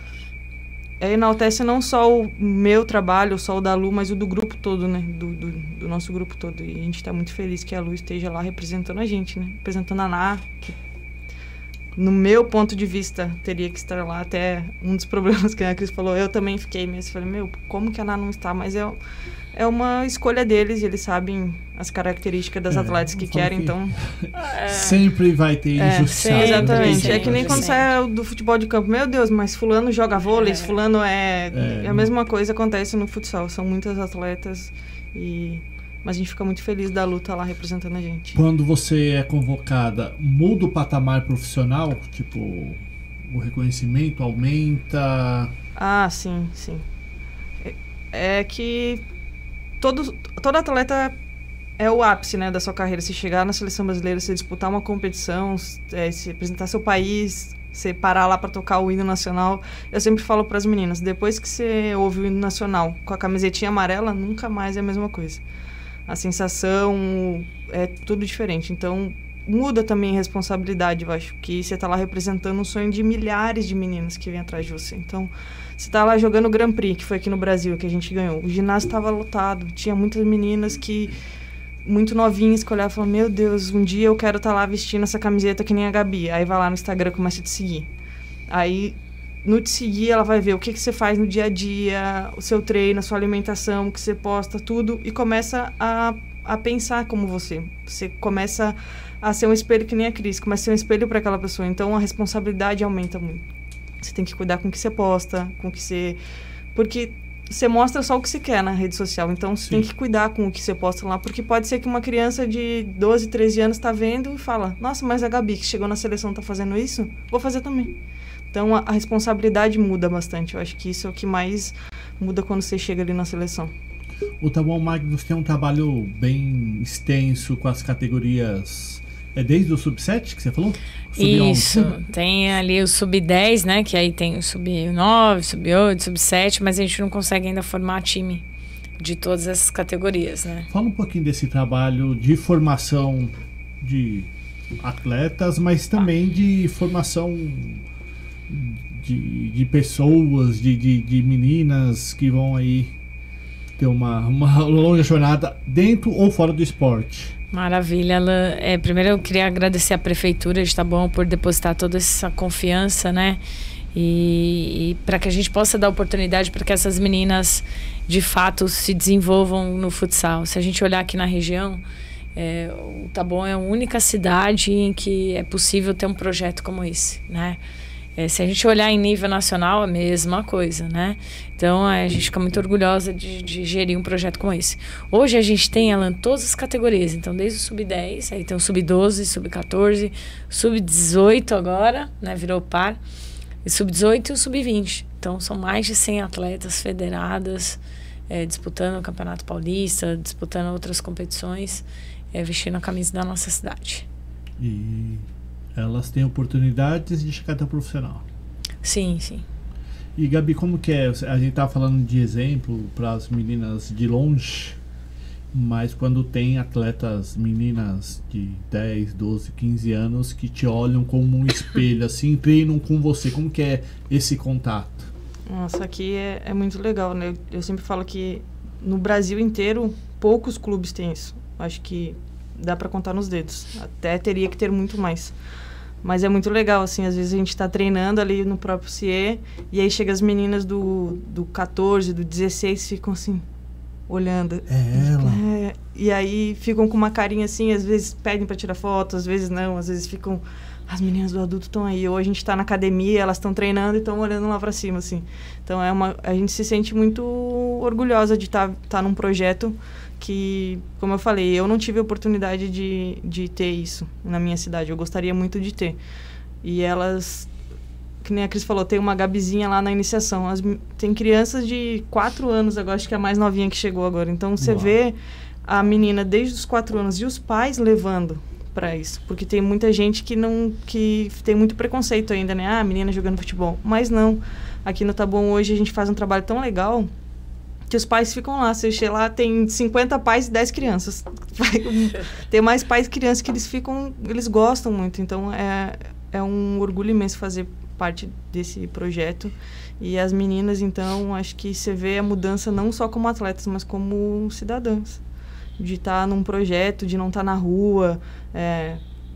é, enaltece não só o meu trabalho, só o da Lu, mas o do grupo todo, né? Do, do, do nosso grupo todo. E a gente tá muito feliz que a Lu esteja lá representando a gente, né? Representando a Ná, que, no meu ponto de vista, teria que estar lá. Até um dos problemas que a Cris falou, eu também fiquei mesmo. Falei, meu, como que a Ná não está? Mas é, é uma escolha deles, e eles sabem as características das É, atletas que eu falo querem, que- então... Sempre vai ter É, injustiça. sempre, Exatamente. sempre, É que nem quando sempre. sai do futebol de campo. Meu Deus, mas fulano joga vôlei, É. fulano é... É, É a mesma coisa acontece no futsal. São muitas atletas e Mas a gente fica muito feliz da luta lá representando a gente. Quando você é convocada, muda o patamar profissional? Tipo, o reconhecimento aumenta? Ah, sim, sim. É, é que todo, todo atleta é o ápice, né, da sua carreira. Se chegar na seleção brasileira, se disputar uma competição, é, se apresentar seu país, você parar lá para tocar o hino nacional. Eu sempre falo para as meninas, depois que você ouve o hino nacional com a camisetinha amarela, nunca mais é a mesma coisa. A sensação é tudo diferente. Então, muda também a responsabilidade, eu acho. Que você está lá representando um sonho de milhares de meninas que vêm atrás de você. Então, você está lá jogando o Grand Prix, que foi aqui no Brasil, que a gente ganhou. O ginásio estava lotado. Tinha muitas meninas que... muito novinhas que olhavam e falavam, meu Deus, um dia eu quero estar lá vestindo essa camiseta que nem a Gabi. Aí vai lá no Instagram e começa a te seguir. Aí, no te seguir, ela vai ver o que, que você faz no dia a dia, o seu treino, a sua alimentação, o que você posta, tudo. E começa a, a pensar como você. Você começa a ser um espelho que nem a Cris. Começa a ser um espelho para aquela pessoa. Então, a responsabilidade aumenta muito. Você tem que cuidar com o que você posta, com o que você... Porque... você mostra só o que você quer na rede social. Então, você Sim. tem que cuidar com o que você posta lá. Porque pode ser que uma criança de doze, treze anos está vendo e fala, nossa, mas a Gabi, que chegou na seleção, está fazendo isso? Vou fazer também. Então, a, a responsabilidade muda bastante. Eu acho que isso é o que mais muda quando você chega ali na seleção. O Tá Bom Magnus tem um trabalho bem extenso com as categorias... É desde o sub sete que você falou? sub Isso, onze. Tem ali o sub dez, né? Que aí tem o sub nove, sub oito, sub sete, mas a gente não consegue ainda formar time de todas essas categorias, né? Fala um pouquinho desse trabalho de formação de atletas, mas também ah. de formação de, de pessoas, de, de, de meninas que vão aí ter uma, uma longa jornada dentro ou fora do esporte. Maravilha, Alan. É, primeiro eu queria agradecer a Prefeitura de Taboão por depositar toda essa confiança, né? E, e para que a gente possa dar oportunidade para que essas meninas de fato se desenvolvam no futsal. Se a gente olhar aqui na região, é, o Taboão é a única cidade em que é possível ter um projeto como esse, né? É, se a gente olhar em nível nacional, a mesma coisa, né? Então, a gente fica muito orgulhosa de, de gerir um projeto como esse. Hoje, a gente tem, Alan, todas as categorias. Então, desde o sub dez, aí tem o sub doze, sub quatorze, sub dezoito agora, né? Virou par. E sub dezoito e o sub vinte. Então, são mais de cem atletas federadas, é, disputando o Campeonato Paulista, disputando outras competições, é, vestindo a camisa da nossa cidade. E... elas têm oportunidades de chegar até o profissional. Sim, sim. E Gabi, como que é? A gente tá falando de exemplo para as meninas de longe, mas quando tem atletas, meninas de dez, doze, quinze anos que te olham como um espelho, assim, treinam com você, como que é esse contato? Nossa, aqui é, é muito legal, né? Eu, eu sempre falo que no Brasil inteiro, poucos clubes têm isso. Acho que dá para contar nos dedos. Até teria que ter muito mais. Mas é muito legal, assim, às vezes a gente tá treinando ali no próprio C I E e aí chega as meninas do, do quatorze, do dezesseis, ficam assim, olhando. É ela. É, e aí ficam com uma carinha assim, às vezes pedem para tirar foto, às vezes não, às vezes ficam... As meninas do adulto estão aí, ou a gente está na academia, elas estão treinando e estão olhando lá para cima, assim. Então, é uma, a gente se sente muito orgulhosa de estar tá, tá num projeto que, como eu falei, eu não tive a oportunidade de, de ter isso na minha cidade. Eu gostaria muito de ter. E elas, que nem a Cris falou, tem uma Gabizinha lá na iniciação. As, tem crianças de quatro anos agora, acho que é a mais novinha que chegou agora. Então, você Uau. vê a menina desde os quatro anos e os pais levando para isso, porque tem muita gente que não que tem muito preconceito ainda, né? Ah, menina jogando futebol. Mas não. Aqui no Tá Bom hoje a gente faz um trabalho tão legal que os pais ficam lá. Você chega lá, tem cinquenta pais e dez crianças. Tem mais pais e crianças que eles ficam, eles gostam muito. Então é é um orgulho imenso fazer parte desse projeto. E as meninas, então, acho que você vê a mudança não só como atletas, mas como cidadãs. De estar num projeto, de não estar na rua, é,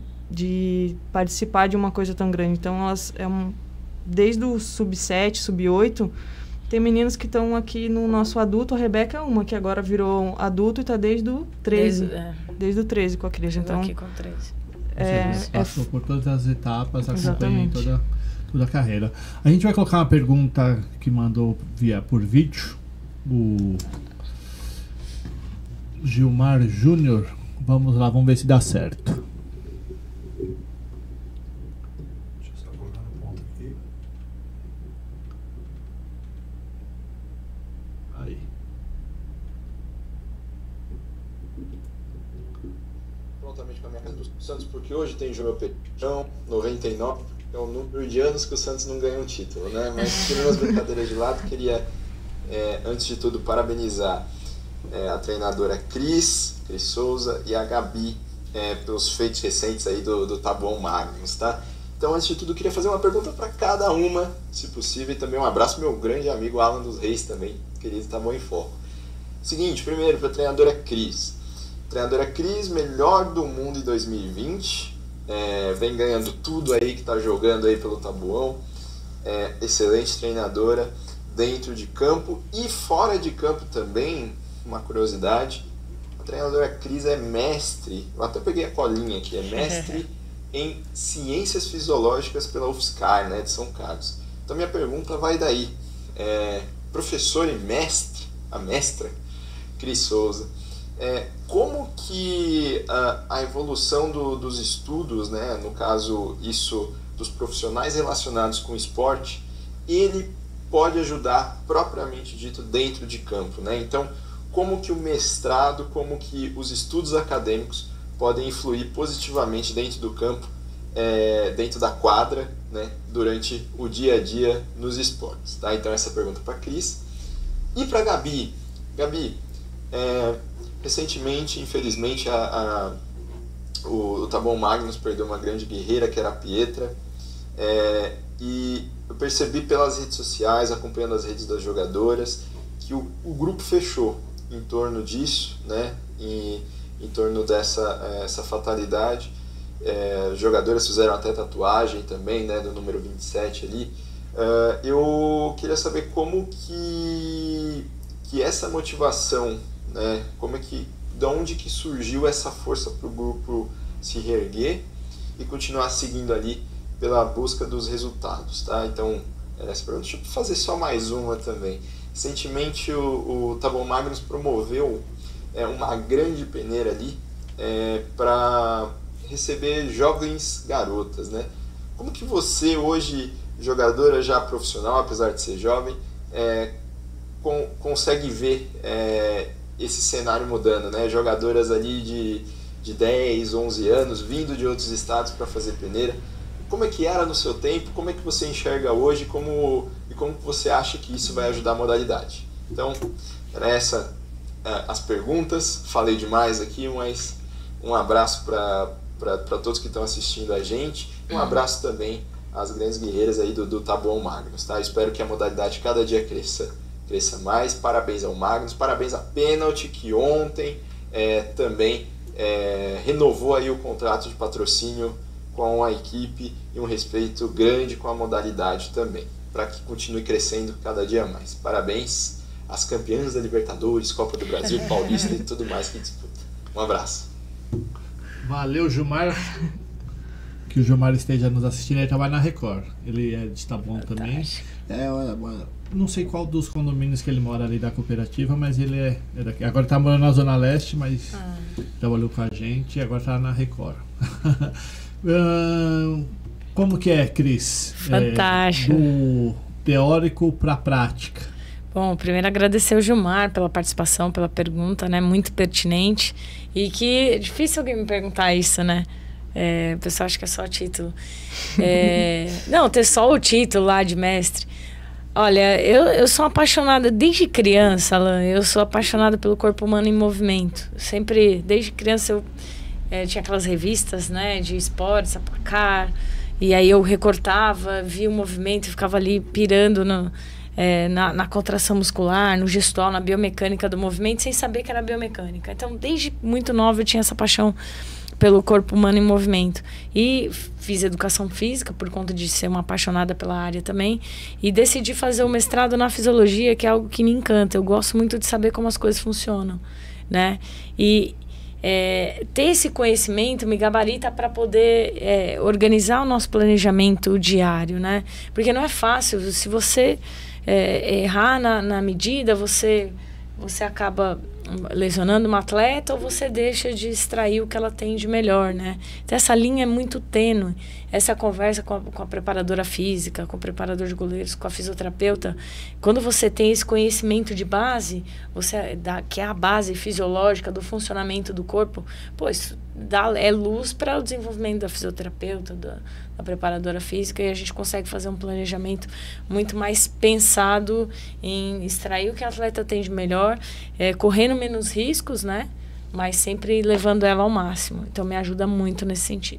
de participar de uma coisa tão grande. Então, elas, é um, desde o sub sete, sub oito, tem meninas que estão aqui no nosso adulto. A Rebeca é uma que agora virou adulto e está desde o treze. Desde, é. desde o treze com a Cris. Então, aqui com o treze. É, Você passou é, por todas as etapas, acompanhei toda, toda a carreira. A gente vai colocar uma pergunta que mandou via, por vídeo. O... Gilmar Júnior. Vamos lá, vamos ver se dá certo. Deixa eu só colocar no ponto aqui. Aí. Prontamente com a minha casa do Santos, porque hoje tem Júnior Peixão, noventa e nove, é o número de anos que o Santos não ganha um título, né? Mas tirando as brincadeiras de lado, queria, é, antes de tudo, parabenizar é, a treinadora Cris, Cris Souza e a Gabi é, pelos feitos recentes aí do, do Taboão Magnus, tá? Então, antes de tudo, eu queria fazer uma pergunta para cada uma, se possível, e também um abraço pro meu grande amigo Alan dos Reis também, querido Taboão em Foco. Seguinte, primeiro para a treinadora Cris. Treinadora Cris, melhor do mundo em dois mil e vinte, é, vem ganhando tudo aí que está jogando aí pelo Taboão, é, excelente treinadora dentro de campo e fora de campo também, uma curiosidade, a treinadora Cris é mestre, eu até peguei a colinha aqui, é mestre em Ciências Fisiológicas pela U F S C A R, né, de São Carlos. Então minha pergunta vai daí, é, professor e mestre, a mestra Cris Souza, É, como que a, a evolução do, dos estudos, né, no caso isso dos profissionais relacionados com o esporte, ele pode ajudar propriamente dito dentro de campo, né? Então, como que o mestrado, como que os estudos acadêmicos podem influir positivamente dentro do campo, é, dentro da quadra, né, durante o dia a dia nos esportes, tá? Então essa pergunta para a Cris. E para a Gabi. Gabi, é, recentemente, infelizmente, a, a, o, o Taboão Magnus perdeu uma grande guerreira, que era a Pietra, é, e eu percebi pelas redes sociais, acompanhando as redes das jogadoras, que o, o grupo fechou em torno disso, né, em, em torno dessa essa fatalidade. É, jogadoras fizeram até tatuagem também, né, do número vinte e sete ali. Uh, eu queria saber como que, que essa motivação, né, como é que, de onde que surgiu essa força para o grupo se reerguer e continuar seguindo ali pela busca dos resultados, tá? Então, essa pergunta, deixa eu fazer só mais uma também. Recentemente o, o Taboão Magnus promoveu é, uma grande peneira ali é, para receber jovens garotas, né? Como que você hoje, jogadora já profissional, apesar de ser jovem, é, com, consegue ver é, esse cenário mudando, né? Jogadoras ali de, de dez, onze anos, vindo de outros estados para fazer peneira. Como é que era no seu tempo? Como é que você enxerga hoje? Como, e como você acha que isso vai ajudar a modalidade? Então, era essa é, as perguntas. Falei demais aqui, mas um abraço para para todos que estão assistindo a gente. Um abraço também às grandes guerreiras aí do, do Taboão Magnus, tá? Espero que a modalidade cada dia cresça, cresça mais. Parabéns ao Magnus, parabéns à Penalty, que ontem é, também é, renovou aí o contrato de patrocínio com a equipe e um respeito grande com a modalidade também, para que continue crescendo cada dia mais. Parabéns às campeãs da Libertadores, Copa do Brasil, Paulista e tudo mais que disputa. Um abraço. Valeu, Gilmar. Que o Gilmar esteja nos assistindo. Ele trabalha na Record. Ele é de Taboão também. É, não sei qual dos condomínios que ele mora ali da cooperativa, mas ele é, é daqui. Agora está morando na Zona Leste, mas ah. trabalhou com a gente e agora está na Record. uh, como que é, Cris? Fantástico. É, do teórico para a prática. Bom, primeiro agradecer ao Gilmar pela participação, pela pergunta, né? Muito pertinente. E que é difícil alguém me perguntar isso, né? É, o pessoal acha que é só título. É, não, ter só o título lá de mestre. Olha, eu, eu sou apaixonada desde criança, Alan. Eu sou apaixonada pelo corpo humano em movimento. Sempre, desde criança, eu é, tinha aquelas revistas, né? De esportes, a placar. E aí eu recortava, via o movimento e ficava ali pirando no... É, na, na contração muscular, no gestual, na biomecânica do movimento, sem saber que era biomecânica. Então, desde muito nova eu tinha essa paixão pelo corpo humano em movimento. E fiz educação física, por conta de ser uma apaixonada pela área também. E decidi fazer o mestrado na fisiologia, que é algo que me encanta. Eu gosto muito de saber como as coisas funcionam, né? E é, ter esse conhecimento me gabarita para poder é, organizar o nosso planejamento diário, né? Porque não é fácil. Se você... É, errar na, na medida, você, você acaba lesionando uma atleta ou você deixa de extrair o que ela tem de melhor, né? Então essa linha é muito tênue. Essa conversa com a, com a preparadora física, com o preparador de goleiros, com a fisioterapeuta, quando você tem esse conhecimento de base, você dá, que é a base fisiológica do funcionamento do corpo, pô, isso dá, é luz para o desenvolvimento da fisioterapeuta, da, da preparadora física, e a gente consegue fazer um planejamento muito mais pensado em extrair o que a atleta tem de melhor, é, correndo menos riscos, né? Mas sempre levando ela ao máximo. Então me ajuda muito nesse sentido.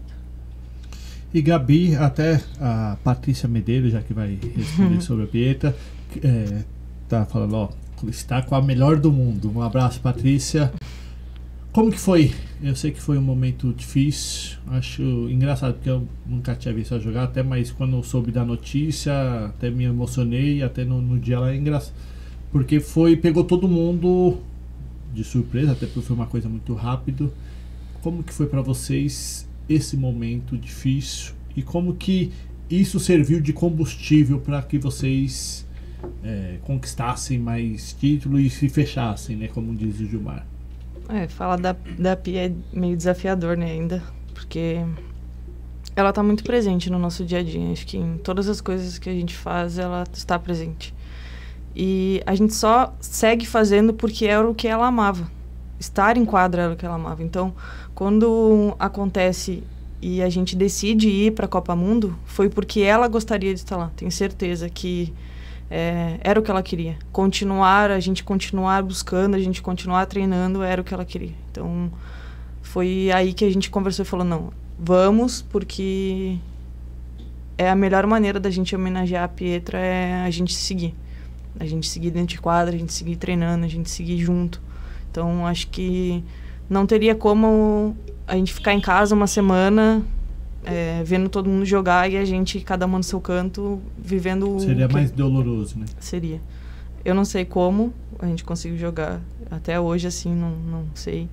E Gabi, até a Patrícia Medeiros, já que vai responder uhum. sobre a Pietra, é, tá falando, ó, está com a melhor do mundo. Um abraço, Patrícia. Como que foi? Eu sei que foi um momento difícil, acho engraçado, porque eu nunca tinha visto ela jogar, até, mas quando eu soube da notícia, até me emocionei, até no, no dia ela é engraçado, porque foi, pegou todo mundo de surpresa, até porque foi uma coisa muito rápido. Como que foi para vocês esse momento difícil e como que isso serviu de combustível para que vocês é, conquistassem mais títulos e se fechassem, né, como diz o Gilmar? É, falar da, da Pia é meio desafiador, né, ainda, porque ela está muito presente no nosso dia a dia. Acho que em todas as coisas que a gente faz, ela está presente. E a gente só segue fazendo porque era o que ela amava. Estar em quadra era o que ela amava. Então, quando acontece e a gente decide ir para a Copa Mundo, foi porque ela gostaria de estar lá. Tenho certeza que é, era o que ela queria. Continuar, a gente continuar buscando, a gente continuar treinando, era o que ela queria. Então, foi aí que a gente conversou e falou, não, vamos, porque é a melhor maneira da gente homenagear a Pietra, é a gente seguir. A gente seguir dentro de quadra, a gente seguir treinando, a gente seguir junto. Então, acho que não teria como a gente ficar em casa uma semana é, vendo todo mundo jogar e a gente, cada um no seu canto, vivendo... Seria que... mais doloroso, né? Seria. Eu não sei como a gente conseguiu jogar. Até hoje, assim, não, não sei.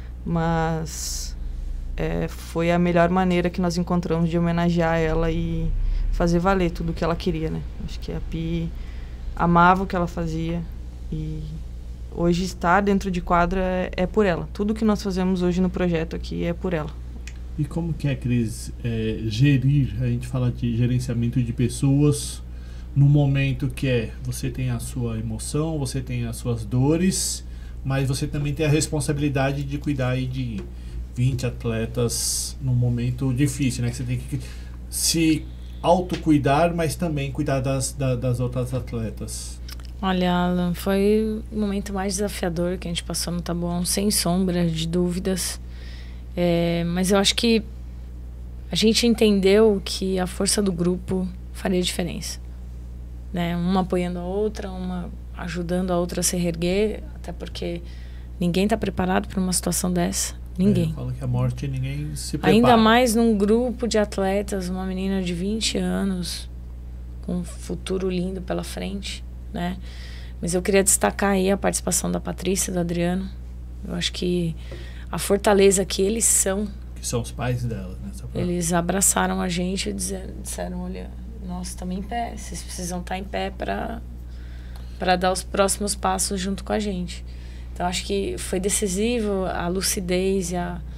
Mas é, foi a melhor maneira que nós encontramos de homenagear ela e fazer valer tudo o que ela queria, né? Acho que a Pi amava o que ela fazia e... Hoje estar dentro de quadra é, é por ela. Tudo que nós fazemos hoje no projeto aqui é por ela. E como que é, Cris, é, gerir, a gente fala de gerenciamento de pessoas no momento que é, você tem a sua emoção, você tem as suas dores, mas você também tem a responsabilidade de cuidar aí de vinte atletas num momento difícil, né? Que você tem que se autocuidar, mas também cuidar das, da, das outras atletas. Olha, Alan, foi o momento mais desafiador que a gente passou no Taboão, sem sombra de dúvidas. É, mas eu acho que a gente entendeu que a força do grupo faria diferença. Né? Uma apoiando a outra, uma ajudando a outra a se reerguer, até porque ninguém está preparado para uma situação dessa. Ninguém. É, eu falo que a morte ninguém se prepara. Ainda mais num grupo de atletas, uma menina de vinte anos, com um futuro lindo pela frente. Né? Mas eu queria destacar aí a participação da Patrícia e do Adriano. Eu acho que a fortaleza que eles são... Que são os pais dela, né? Eles abraçaram a gente e disseram, disseram olha, nós estamos em pé, vocês precisam estar em pé para para dar os próximos passos junto com a gente. Então, acho que foi decisivo a lucidez e a,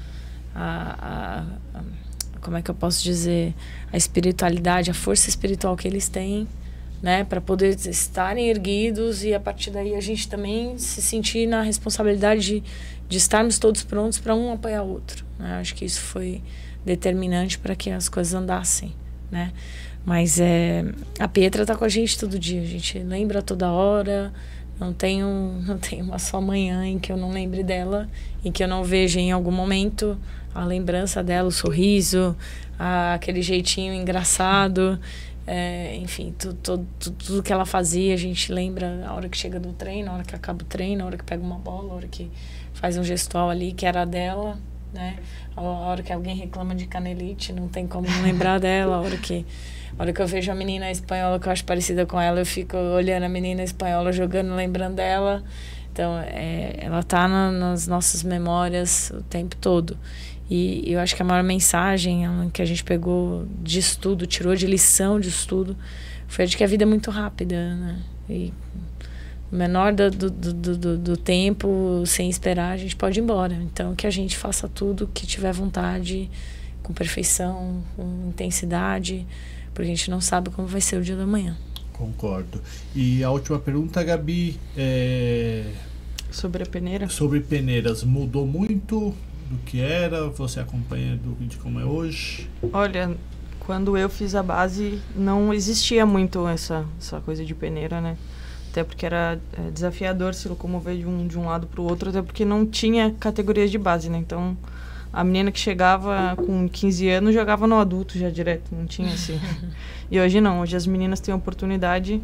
a, a, a... Como é que eu posso dizer? A espiritualidade, a força espiritual que eles têm, né, para poder estarem erguidos e a partir daí a gente também se sentir na responsabilidade de, de estarmos todos prontos para um apoiar o outro, né? Acho que isso foi determinante para que as coisas andassem, né? Mas é, a Pietra tá com a gente todo dia, a gente lembra toda hora, não tem, um, não tem uma só manhã em que eu não lembre dela, em que eu não veja em algum momento a lembrança dela, o sorriso, a, aquele jeitinho engraçado. É, enfim, tudo, tudo, tudo que ela fazia, a gente lembra a hora que chega do treino, a hora que acaba o treino, a hora que pega uma bola, a hora que faz um gestual ali que era dela, né? A hora que alguém reclama de canelite, não tem como não lembrar dela. A hora que, a hora que eu vejo a menina espanhola que eu acho parecida com ela, eu fico olhando a menina espanhola jogando, lembrando dela. Então, é, ela tá na, nas nossas memórias o tempo todo. E eu acho que a maior mensagem que a gente pegou de estudo, tirou de lição de estudo, foi a de que a vida é muito rápida, né? E o menor do, do, do, do, do tempo, sem esperar, a gente pode ir embora. Então, que a gente faça tudo que tiver vontade, com perfeição, com intensidade, porque a gente não sabe como vai ser o dia da manhã. Concordo. E a última pergunta, Gabi, é... sobre a peneira? Sobre peneiras, mudou muito do que era? Você acompanha do, de como é hoje? Olha, quando eu fiz a base, não existia muito essa, essa coisa de peneira, né? Até porque era é, desafiador se locomover de um, de um lado para o outro, até porque não tinha categorias de base, né? Então, a menina que chegava com quinze anos jogava no adulto já direto, não tinha assim. E hoje não, hoje as meninas têm a oportunidade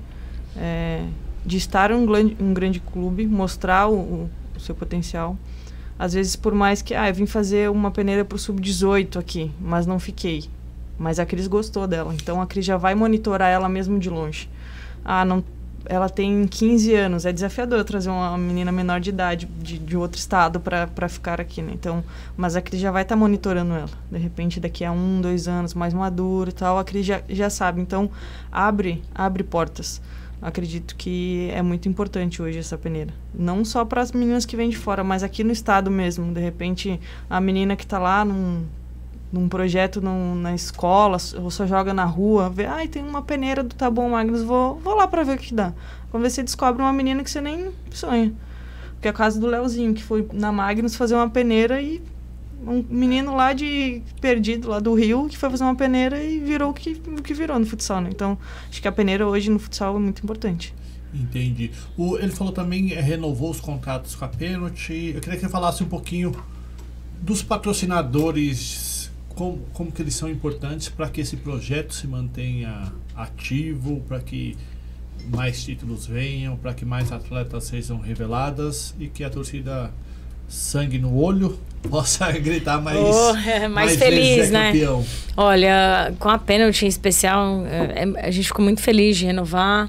é, de estar em um grande, um grande clube, mostrar o, o, o seu potencial. Às vezes, por mais que, ah, eu vim fazer uma peneira para o sub dezoito aqui, mas não fiquei. Mas a Cris gostou dela, então a Cris já vai monitorar ela mesmo de longe. Ah, não, ela tem quinze anos, é desafiador trazer uma menina menor de idade de, de outro estado para ficar aqui, né? Então, mas a Cris já vai estar tá monitorando ela. De repente, daqui a um, dois anos, mais maduro e tal, a Cris já, já sabe. Então, abre, abre portas. Acredito que é muito importante hoje essa peneira. Não só para as meninas que vêm de fora, mas aqui no estado mesmo. De repente, a menina que está lá num, num projeto num, na escola, ou só joga na rua, vê, ai, tem uma peneira do Tá Bom Magnus, vou, vou lá para ver o que dá. Quando você descobre uma menina que você nem sonha. Que é o caso do Leozinho, que foi na Magnus fazer uma peneira e um menino lá de perdido, lá do Rio, que foi fazer uma peneira e virou o que, o que virou no futsal, né? Então, acho que a peneira hoje no futsal é muito importante. Entendi. O, ele falou também, é, renovou os contratos com a Pênalti. Eu queria que ele falasse um pouquinho dos patrocinadores, como, como que eles são importantes para que esse projeto se mantenha ativo, para que mais títulos venham, para que mais atletas sejam reveladas e que a torcida sangue no olho possa gritar mais, oh, é, mais, mais feliz, né? Campeão. Olha, com a Pênalti em especial, é, a gente ficou muito feliz de renovar.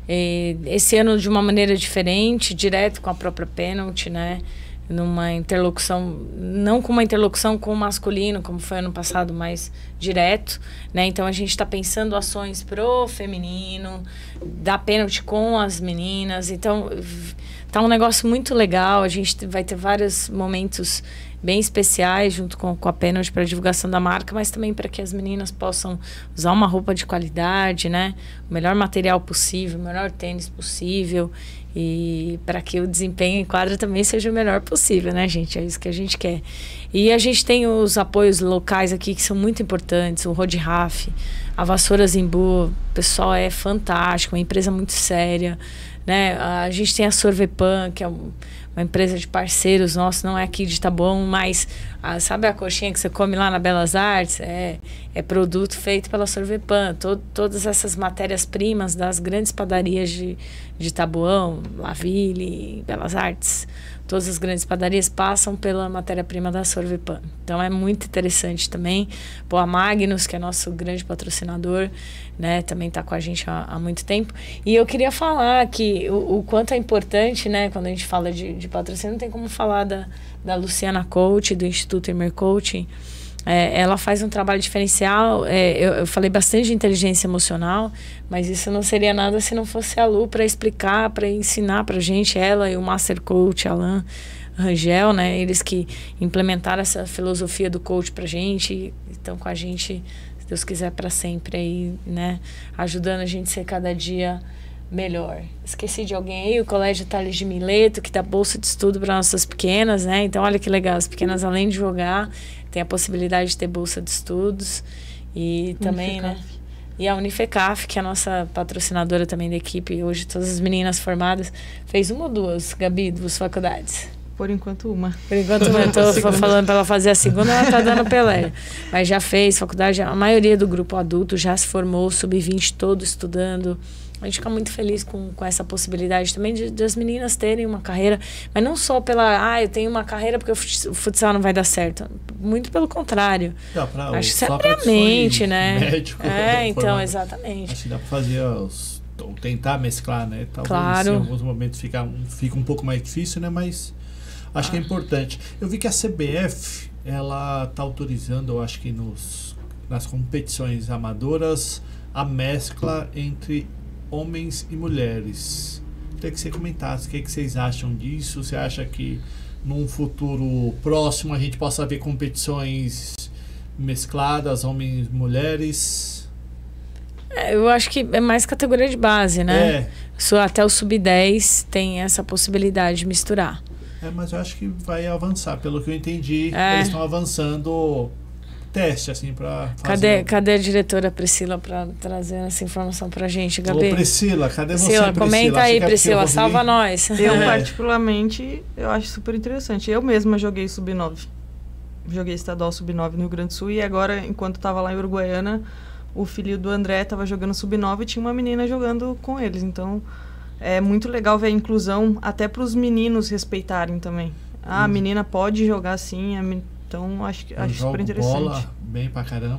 E esse ano de uma maneira diferente, direto com a própria Pênalti, né? Numa interlocução, não com uma interlocução com o masculino, como foi ano passado, mas direto, né? Então a gente está pensando ações pro feminino, da Pênalti com as meninas. Então tá um negócio muito legal. A gente vai ter vários momentos bem especiais junto com, com a Pênalti para divulgação da marca, mas também para que as meninas possam usar uma roupa de qualidade, né? O melhor material possível, o melhor tênis possível. E para que o desempenho em quadra também seja o melhor possível, né, gente? É isso que a gente quer. E a gente tem os apoios locais aqui que são muito importantes. O Road Raf, a Vassoura Zimbu, o pessoal é fantástico, uma empresa muito séria, né? A gente tem a Sorvepan, que é uma empresa de parceiros nossos, não é aqui de Taboão, mas a, sabe a coxinha que você come lá na Belas Artes? É, é produto feito pela Sorvepan. Todo, todas essas matérias-primas das grandes padarias de, de Taboão, Laville, Belas Artes, todas as grandes padarias passam pela matéria-prima da Sorvepan. Então é muito interessante também. Pô, a Magnus, que é nosso grande patrocinador, né, também está com a gente há, há muito tempo. E eu queria falar que o, o quanto é importante, né, quando a gente fala de, de patrocínio, não tem como falar da, da Luciana Coach, do Instituto Emer Coaching. É, ela faz um trabalho diferencial. É, eu, eu falei bastante de inteligência emocional, mas isso não seria nada se não fosse a Lu para explicar, para ensinar para a gente, ela e o Master Coach, Alain Rangel, né, eles que implementaram essa filosofia do coach para a gente, estão com a gente, se Deus quiser, para sempre aí, né, ajudando a gente a ser cada dia melhor. Esqueci de alguém aí, o Colégio Tales de Mileto, que dá bolsa de estudo para nossas pequenas, né? Então, olha que legal, as pequenas, além de jogar, tem a possibilidade de ter bolsa de estudos. E também, Unifecaf, né? E a Unifecaf, que é a nossa patrocinadora também da equipe, hoje todas as meninas formadas, fez uma ou duas, Gabi, duas faculdades? Por enquanto, uma. Por enquanto, eu tô falando para ela fazer a segunda, ela tá dando Pelé. Mas já fez faculdade, a maioria do grupo adulto já se formou, sub vinte todo estudando. A gente fica muito feliz com, com essa possibilidade também de, de as meninas terem uma carreira, mas não só pela, ah, eu tenho uma carreira porque o futsal não vai dar certo. Muito pelo contrário. Dá pra, acho que sabiamente, né? Médico, é, então, formado. Exatamente. Acho que dá pra fazer os, ou tentar mesclar, né? Talvez claro. Em alguns momentos fica, fica um pouco mais difícil, né? Mas acho ah. que é importante. Eu vi que a C B F, ela tá autorizando, eu acho que nos, nas competições amadoras, a mescla entre homens e mulheres. queria que você comentasse o que, que vocês acham disso. Você acha que num futuro próximo a gente possa ver competições mescladas, homens e mulheres? É, eu acho que é mais categoria de base, né? É. Só até o sub dez tem essa possibilidade de misturar. É, mas eu acho que vai avançar, pelo que eu entendi. É. Eles estão avançando teste, assim, pra fazer. Cadê, cadê a diretora Priscila para trazer essa informação pra gente, Gabi? Ô, Priscila, cadê Priscila, você, Priscila? comenta Acha aí, que é Priscila, porque eu salva ouvi? nós. Eu, É. particularmente, eu acho super interessante. Eu mesma joguei sub nove. Joguei estadual sub nove no Rio Grande do Sul e agora, enquanto estava lá em Uruguaiana, o filho do André estava jogando sub nove e tinha uma menina jogando com eles. Então, é muito legal ver a inclusão, até para os meninos respeitarem também. Ah, a menina pode jogar sim, a men... então acho, Eu acho jogo super interessante. bola bem pra caramba.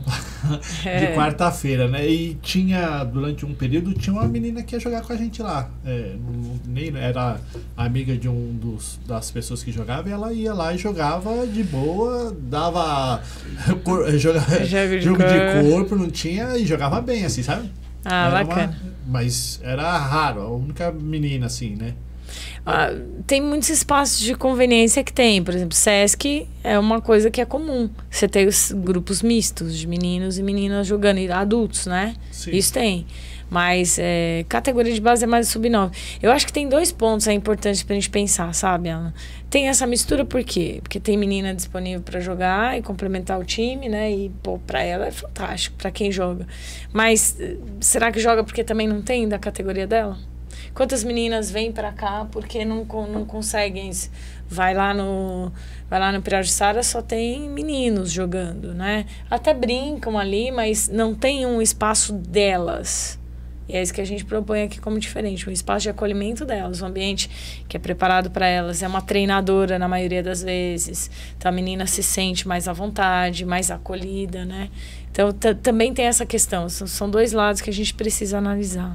É. De quarta-feira, né? E tinha, durante um período, tinha uma menina que ia jogar com a gente lá. É, não- nem era amiga de um dos, das pessoas que jogava, e ela ia lá e jogava de boa, dava cor- joga- Jogo de jogo de corpo. corpo, não tinha, e jogava bem, assim, sabe? Ah, Era bacana. uma- mas era raro, a única menina, assim, né? Ah, tem muitos espaços de conveniência que tem. Por exemplo, Sesc é uma coisa que é comum. Você tem os grupos mistos de meninos e meninas jogando, e adultos, né? Sim. Isso tem. Mas é, categoria de base é mais sub nove. Eu acho que tem dois pontos é importantes pra gente pensar, sabe, Ana? Tem essa mistura por quê? Porque tem menina disponível pra jogar e complementar o time, né? E, pô, pra ela é fantástico, pra quem joga. Mas eh, será que joga porque também não tem da categoria dela? Quantas meninas vêm pra cá porque não, con- não conseguem? se- Vai lá no vai lá no Pirajussara, só tem meninos jogando, né? Até brincam ali, mas não tem um espaço delas. E é isso que a gente propõe aqui como diferente, um espaço de acolhimento delas, um ambiente que é preparado para elas. É uma treinadora na maioria das vezes. Então a menina se sente mais à vontade, mais acolhida, né? Então ta- também tem essa questão. São, são dois lados que a gente precisa analisar.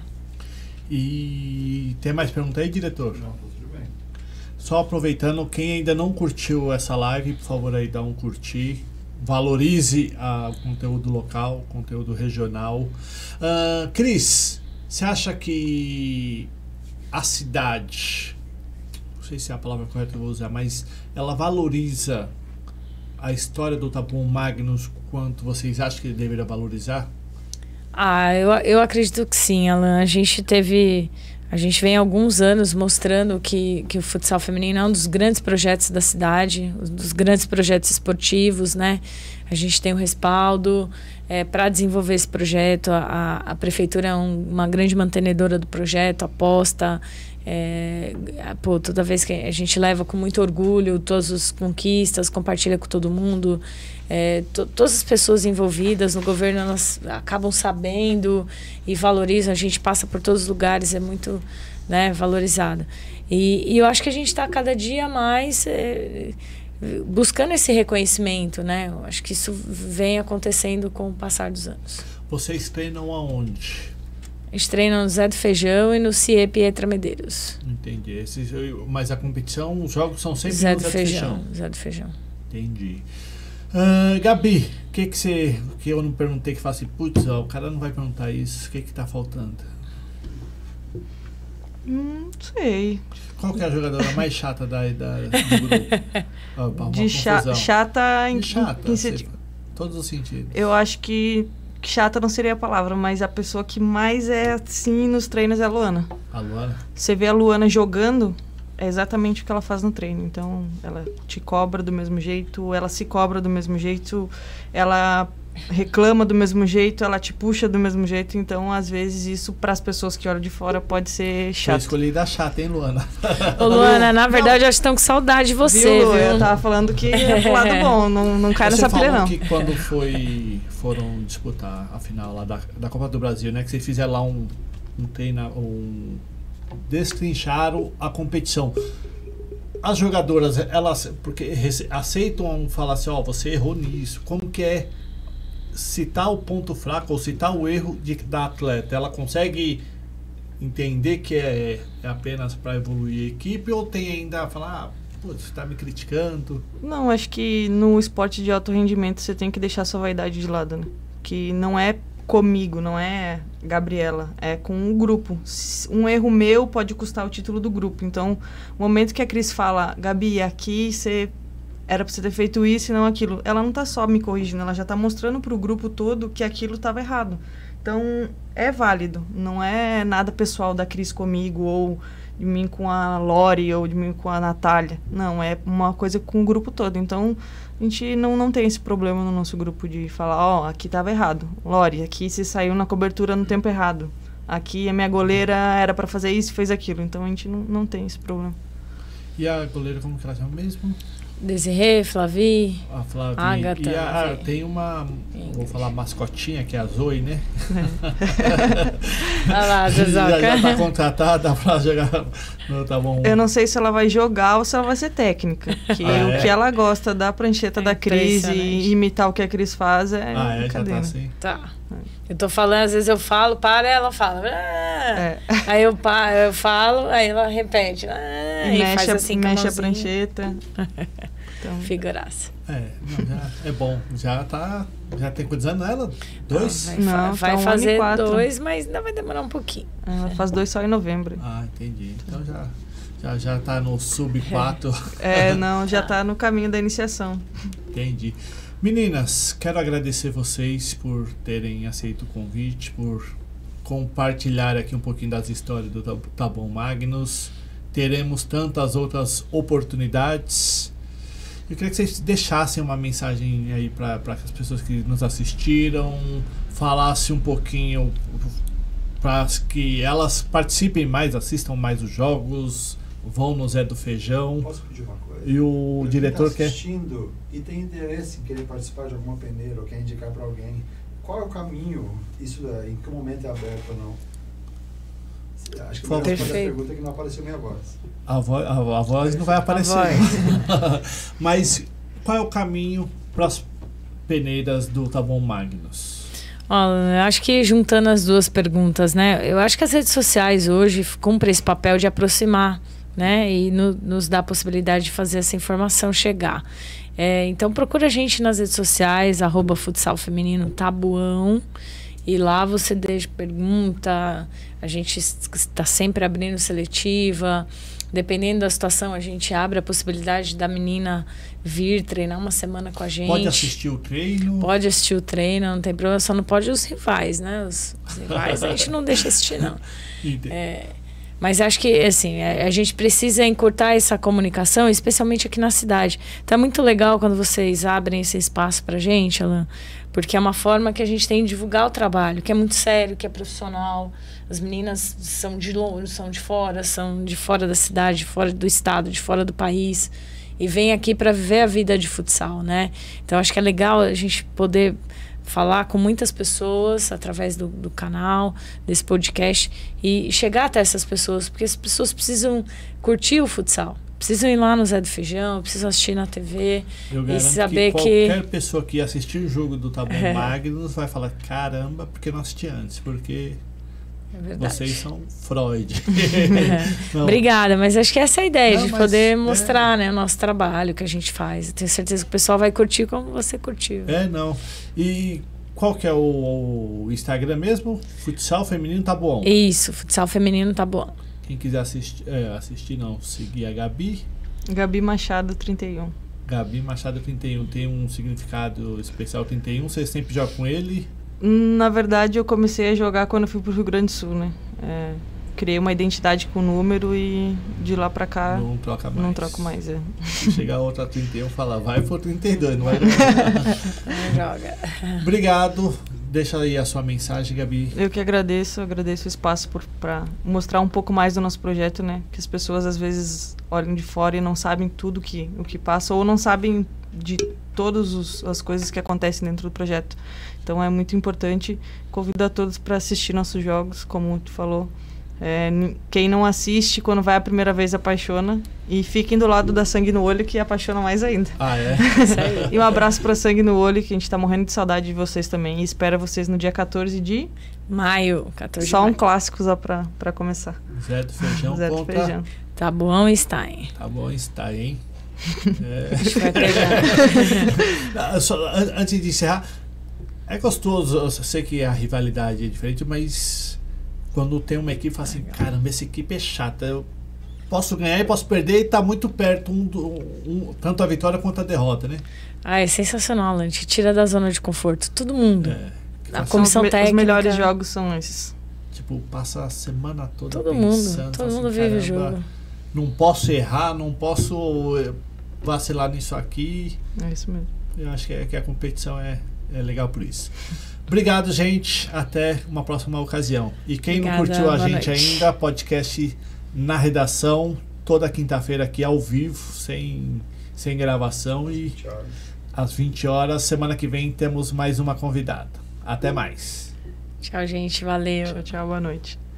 E tem mais pergunta aí, diretor? Não, tá tudo bem. Só aproveitando, quem ainda não curtiu essa live, por favor aí dá um curtir. Valorize ah, o conteúdo local, o conteúdo regional. Ah, Cris, você acha que a cidade, não sei se é a palavra correta que eu vou usar, mas ela valoriza a história do Taboão Magnus quanto vocês acham que ele deveria valorizar? Ah, eu, eu acredito que sim, Alan. A gente teve. A gente vem há alguns anos mostrando que, que o futsal feminino é um dos grandes projetos da cidade, um dos grandes projetos esportivos, né? A gente tem o respaldo é, para desenvolver esse projeto. A, a prefeitura é um, uma grande mantenedora do projeto, aposta. É, pô, toda vez que a gente leva com muito orgulho todas as conquistas, compartilha com todo mundo. É, to, todas as pessoas envolvidas no governo, elas acabam sabendo e valorizam. A gente passa por todos os lugares, é muito, né, valorizada. E, e eu acho que a gente está cada dia mais é, buscando esse reconhecimento, né? Eu acho que isso vem acontecendo com o passar dos anos. Vocês treinam aonde? A gente treina no Zé do Feijão e no C I E Pietra Medeiros. Entendi. Esses, mas a competição, os jogos são sempre Zé no do Zé do Feijão. Feijão. Zé do Feijão. Entendi. Ah, Gabi, o que que você, que eu não perguntei, que fala assim, putz, ó, o cara não vai perguntar isso, o que que tá faltando? Hum, não sei. Qual que é a jogadora mais chata da, da, do grupo? Ó, pra uma De cha- confusão. chata em, De chata, em sei, sentido. todos os sentidos. Eu acho que que chata não seria a palavra, mas a pessoa que mais é assim nos treinos é a Luana. A Luana? Você vê a Luana jogando, é exatamente o que ela faz no treino. Então, ela te cobra do mesmo jeito, ela se cobra do mesmo jeito, ela reclama do mesmo jeito, ela te puxa do mesmo jeito. Então, às vezes, isso para as pessoas que olham de fora pode ser Foi chato. escolhida a chata, hein, Luana? Ô, Luana, na verdade, eu acho que estão com saudade de você, Viu, Lu? viu? Eu tava falando que é pro lado bom, não, não cai Você nessa pilha, falou não. que quando foi, foram disputar a final lá da, da Copa do Brasil, né? Que vocês fizeram lá um, um treino, um, destrincharam a competição. As jogadoras, elas porque rece- aceitam falar assim, ó, você errou nisso. Como que é citar o ponto fraco ou citar o erro de, da atleta? Ela consegue entender que é, é apenas para evoluir a equipe ou tem ainda a falar, ah, putz, você tá me criticando? Não, acho que no esporte de alto rendimento você tem que deixar sua vaidade de lado, né? Que não é comigo, não é Gabriela, é com o grupo. Um erro meu pode custar o título do grupo. Então, o momento que a Cris fala, Gabi, aqui você era para você ter feito isso e não aquilo, ela não está só me corrigindo, ela já está mostrando para o grupo todo que aquilo estava errado. Então, é válido, não é nada pessoal da Cris comigo, ou de mim com a Lori, ou de mim com a Natália. Não, é uma coisa com o grupo todo. Então, a gente não, não tem esse problema no nosso grupo de falar, ó, oh, aqui estava errado. Lori, aqui você saiu na cobertura no tempo errado. Aqui a minha goleira era para fazer isso e fez aquilo. Então, a gente não, não tem esse problema. E a goleira, como que ela chama mesmo? Desirê, Flavi, a Flavia. Agatha. E a, tem uma, vou falar mascotinha, que é a Zoe, né? Olha lá, Zezoca. Já está contratada para jogar no Tá Bom. Eu não sei se ela vai jogar ou se ela vai ser técnica. Que ah, o é? que ela gosta da prancheta é da Cris e imitar o que a Cris faz é Ah, é? Já tá brincadeira. assim? Tá. Eu tô falando, às vezes eu falo, para, ela fala. Ah. É. Aí eu, pa, eu falo, aí ela repete. Ah, E, e mexe, faz a, assim com mexe a mãozinha. prancheta. Então, Figuraça. É, não, já é bom. Já tá. Já tem quantos anos ela? Dois? Vai, Não, vai tá um fazer ano e quatro. dois, mas ainda vai demorar um pouquinho. ela faz dois só em novembro. Ah, entendi. Então já, já, já tá no sub quatro. É, não, já tá no caminho da iniciação. Entendi. Meninas, quero agradecer vocês por terem aceito o convite, por compartilhar aqui um pouquinho das histórias do Tá Bom Magnus. Teremos tantas outras oportunidades. Eu queria que vocês deixassem uma mensagem aí para as pessoas que nos assistiram, falassem um pouquinho para que elas participem mais, assistam mais os jogos, vão no Zé do Feijão. Posso pedir uma coisa? E o Pra diretor quem tá quer... assistindo e tem interesse em querer participar de alguma peneira ou quer indicar para alguém, qual é o caminho? Isso é, em que momento é aberto ou não? Acho que Por a favor. primeira pergunta é que não apareceu minha voz. A voz, a, a voz não vai aparecer. Mas qual é o caminho para as peneiras do Tá Bom Magnus? Olha, eu acho que juntando as duas perguntas, né? Eu acho que as redes sociais hoje cumprem esse papel de aproximar, né? E no, nos dá a possibilidade de fazer essa informação chegar. É, então procura a gente nas redes sociais, arroba Futsal Feminino Tabuão. E lá você deixa pergunta, a gente está sempre abrindo seletiva. Dependendo da situação, a gente abre a possibilidade da menina vir treinar uma semana com a gente. Pode assistir o treino? Pode assistir o treino, não tem problema. Só não pode os rivais, né? Os, os rivais a gente não deixa assistir, não. É, mas acho que, assim, a, a gente precisa encurtar essa comunicação, especialmente aqui na cidade. Então é muito legal quando vocês abrem esse espaço pra gente, Alan, porque é uma forma que a gente tem de divulgar o trabalho, que é muito sério, que é profissional. As meninas são de longe, são de fora, são de fora da cidade, de fora do estado, de fora do país. E vêm aqui para viver a vida de futsal, né? Então, acho que é legal a gente poder falar com muitas pessoas através do, do canal, desse podcast, e chegar até essas pessoas, porque as pessoas precisam curtir o futsal. Precisam ir lá no Zé do Feijão, precisam assistir na T V. Eu e saber que que qualquer pessoa que assistir o jogo do Tá Bom É. Magnus vai falar, caramba, porque não assisti antes, porque é verdade. vocês são Freud. Não. Obrigada, mas acho que essa é a ideia, Não, de mas poder é- mostrar, né, o nosso trabalho que a gente faz. Eu tenho certeza que o pessoal vai curtir como você curtiu. É, não. E qual que é o, o Instagram mesmo? Futsal Feminino Tá Bom. Isso, futsal feminino tá bom. Quem quiser assistir, é, assistir não, seguir a Gabi. Gabi Machado, trinta e um. Gabi Machado trinta e um tem um significado especial trinta e um, você sempre joga com ele? Na verdade, eu comecei a jogar quando eu fui pro Rio Grande do Sul, né? É, criei uma identidade com o número e de lá pra cá Não troca mais. não troco mais. É. Se chegar outra trinta e um, fala, vai por trinta e dois, não vai. Não joga. Obrigado. Deixa aí a sua mensagem, Gabi. Eu que agradeço, agradeço o espaço para mostrar um pouco mais do nosso projeto, né? Que as pessoas às vezes olham de fora e não sabem tudo que, o que passa ou não sabem de todas os, as coisas que acontecem dentro do projeto. Então é muito importante. Convido a todos para assistir nossos jogos, como tu falou. É, quem não assiste, quando vai a primeira vez, apaixona. E fiquem do lado da Sangue no Olho, que apaixona mais ainda. Ah, é? Isso aí. E um abraço para Sangue no Olho, que a gente tá morrendo de saudade de vocês também. E espera vocês no dia quatorze de... Maio, quatorze de Só um maio. clássico só para para começar. Zé do Feijão Zé do contra... Feijão. Tá bom, Stein. Tá bom, está, hein? A gente vai pegar. É. Só, an- antes de encerrar, É gostoso, eu sei que a rivalidade é diferente, mas quando tem uma equipe, fala assim, caramba, essa equipe é chata. Eu posso ganhar e posso perder e tá muito perto, um, do- um, tanto a vitória quanto a derrota, né? Ah, é sensacional, a gente tira da zona de conforto. Todo mundo. É, que A fala assim, comissão São os, me- os técnica. melhores jogos são esses. tipo, passa a semana toda Todo pensando, mundo. Todo fala mundo assim, vive o caramba, jogo. não posso errar, não posso eh, vacilar nisso aqui. É isso mesmo. Eu acho que, é, que a competição é, é legal por isso. Obrigado, gente. Até uma próxima ocasião. E quem Obrigada, não curtiu a boa gente noite. ainda, podcast na redação, toda quinta-feira aqui ao vivo, sem, sem gravação. E Tchau. às vinte horas, semana que vem, temos mais uma convidada. Até mais. Tchau, gente. Valeu. Tchau, tchau, boa noite.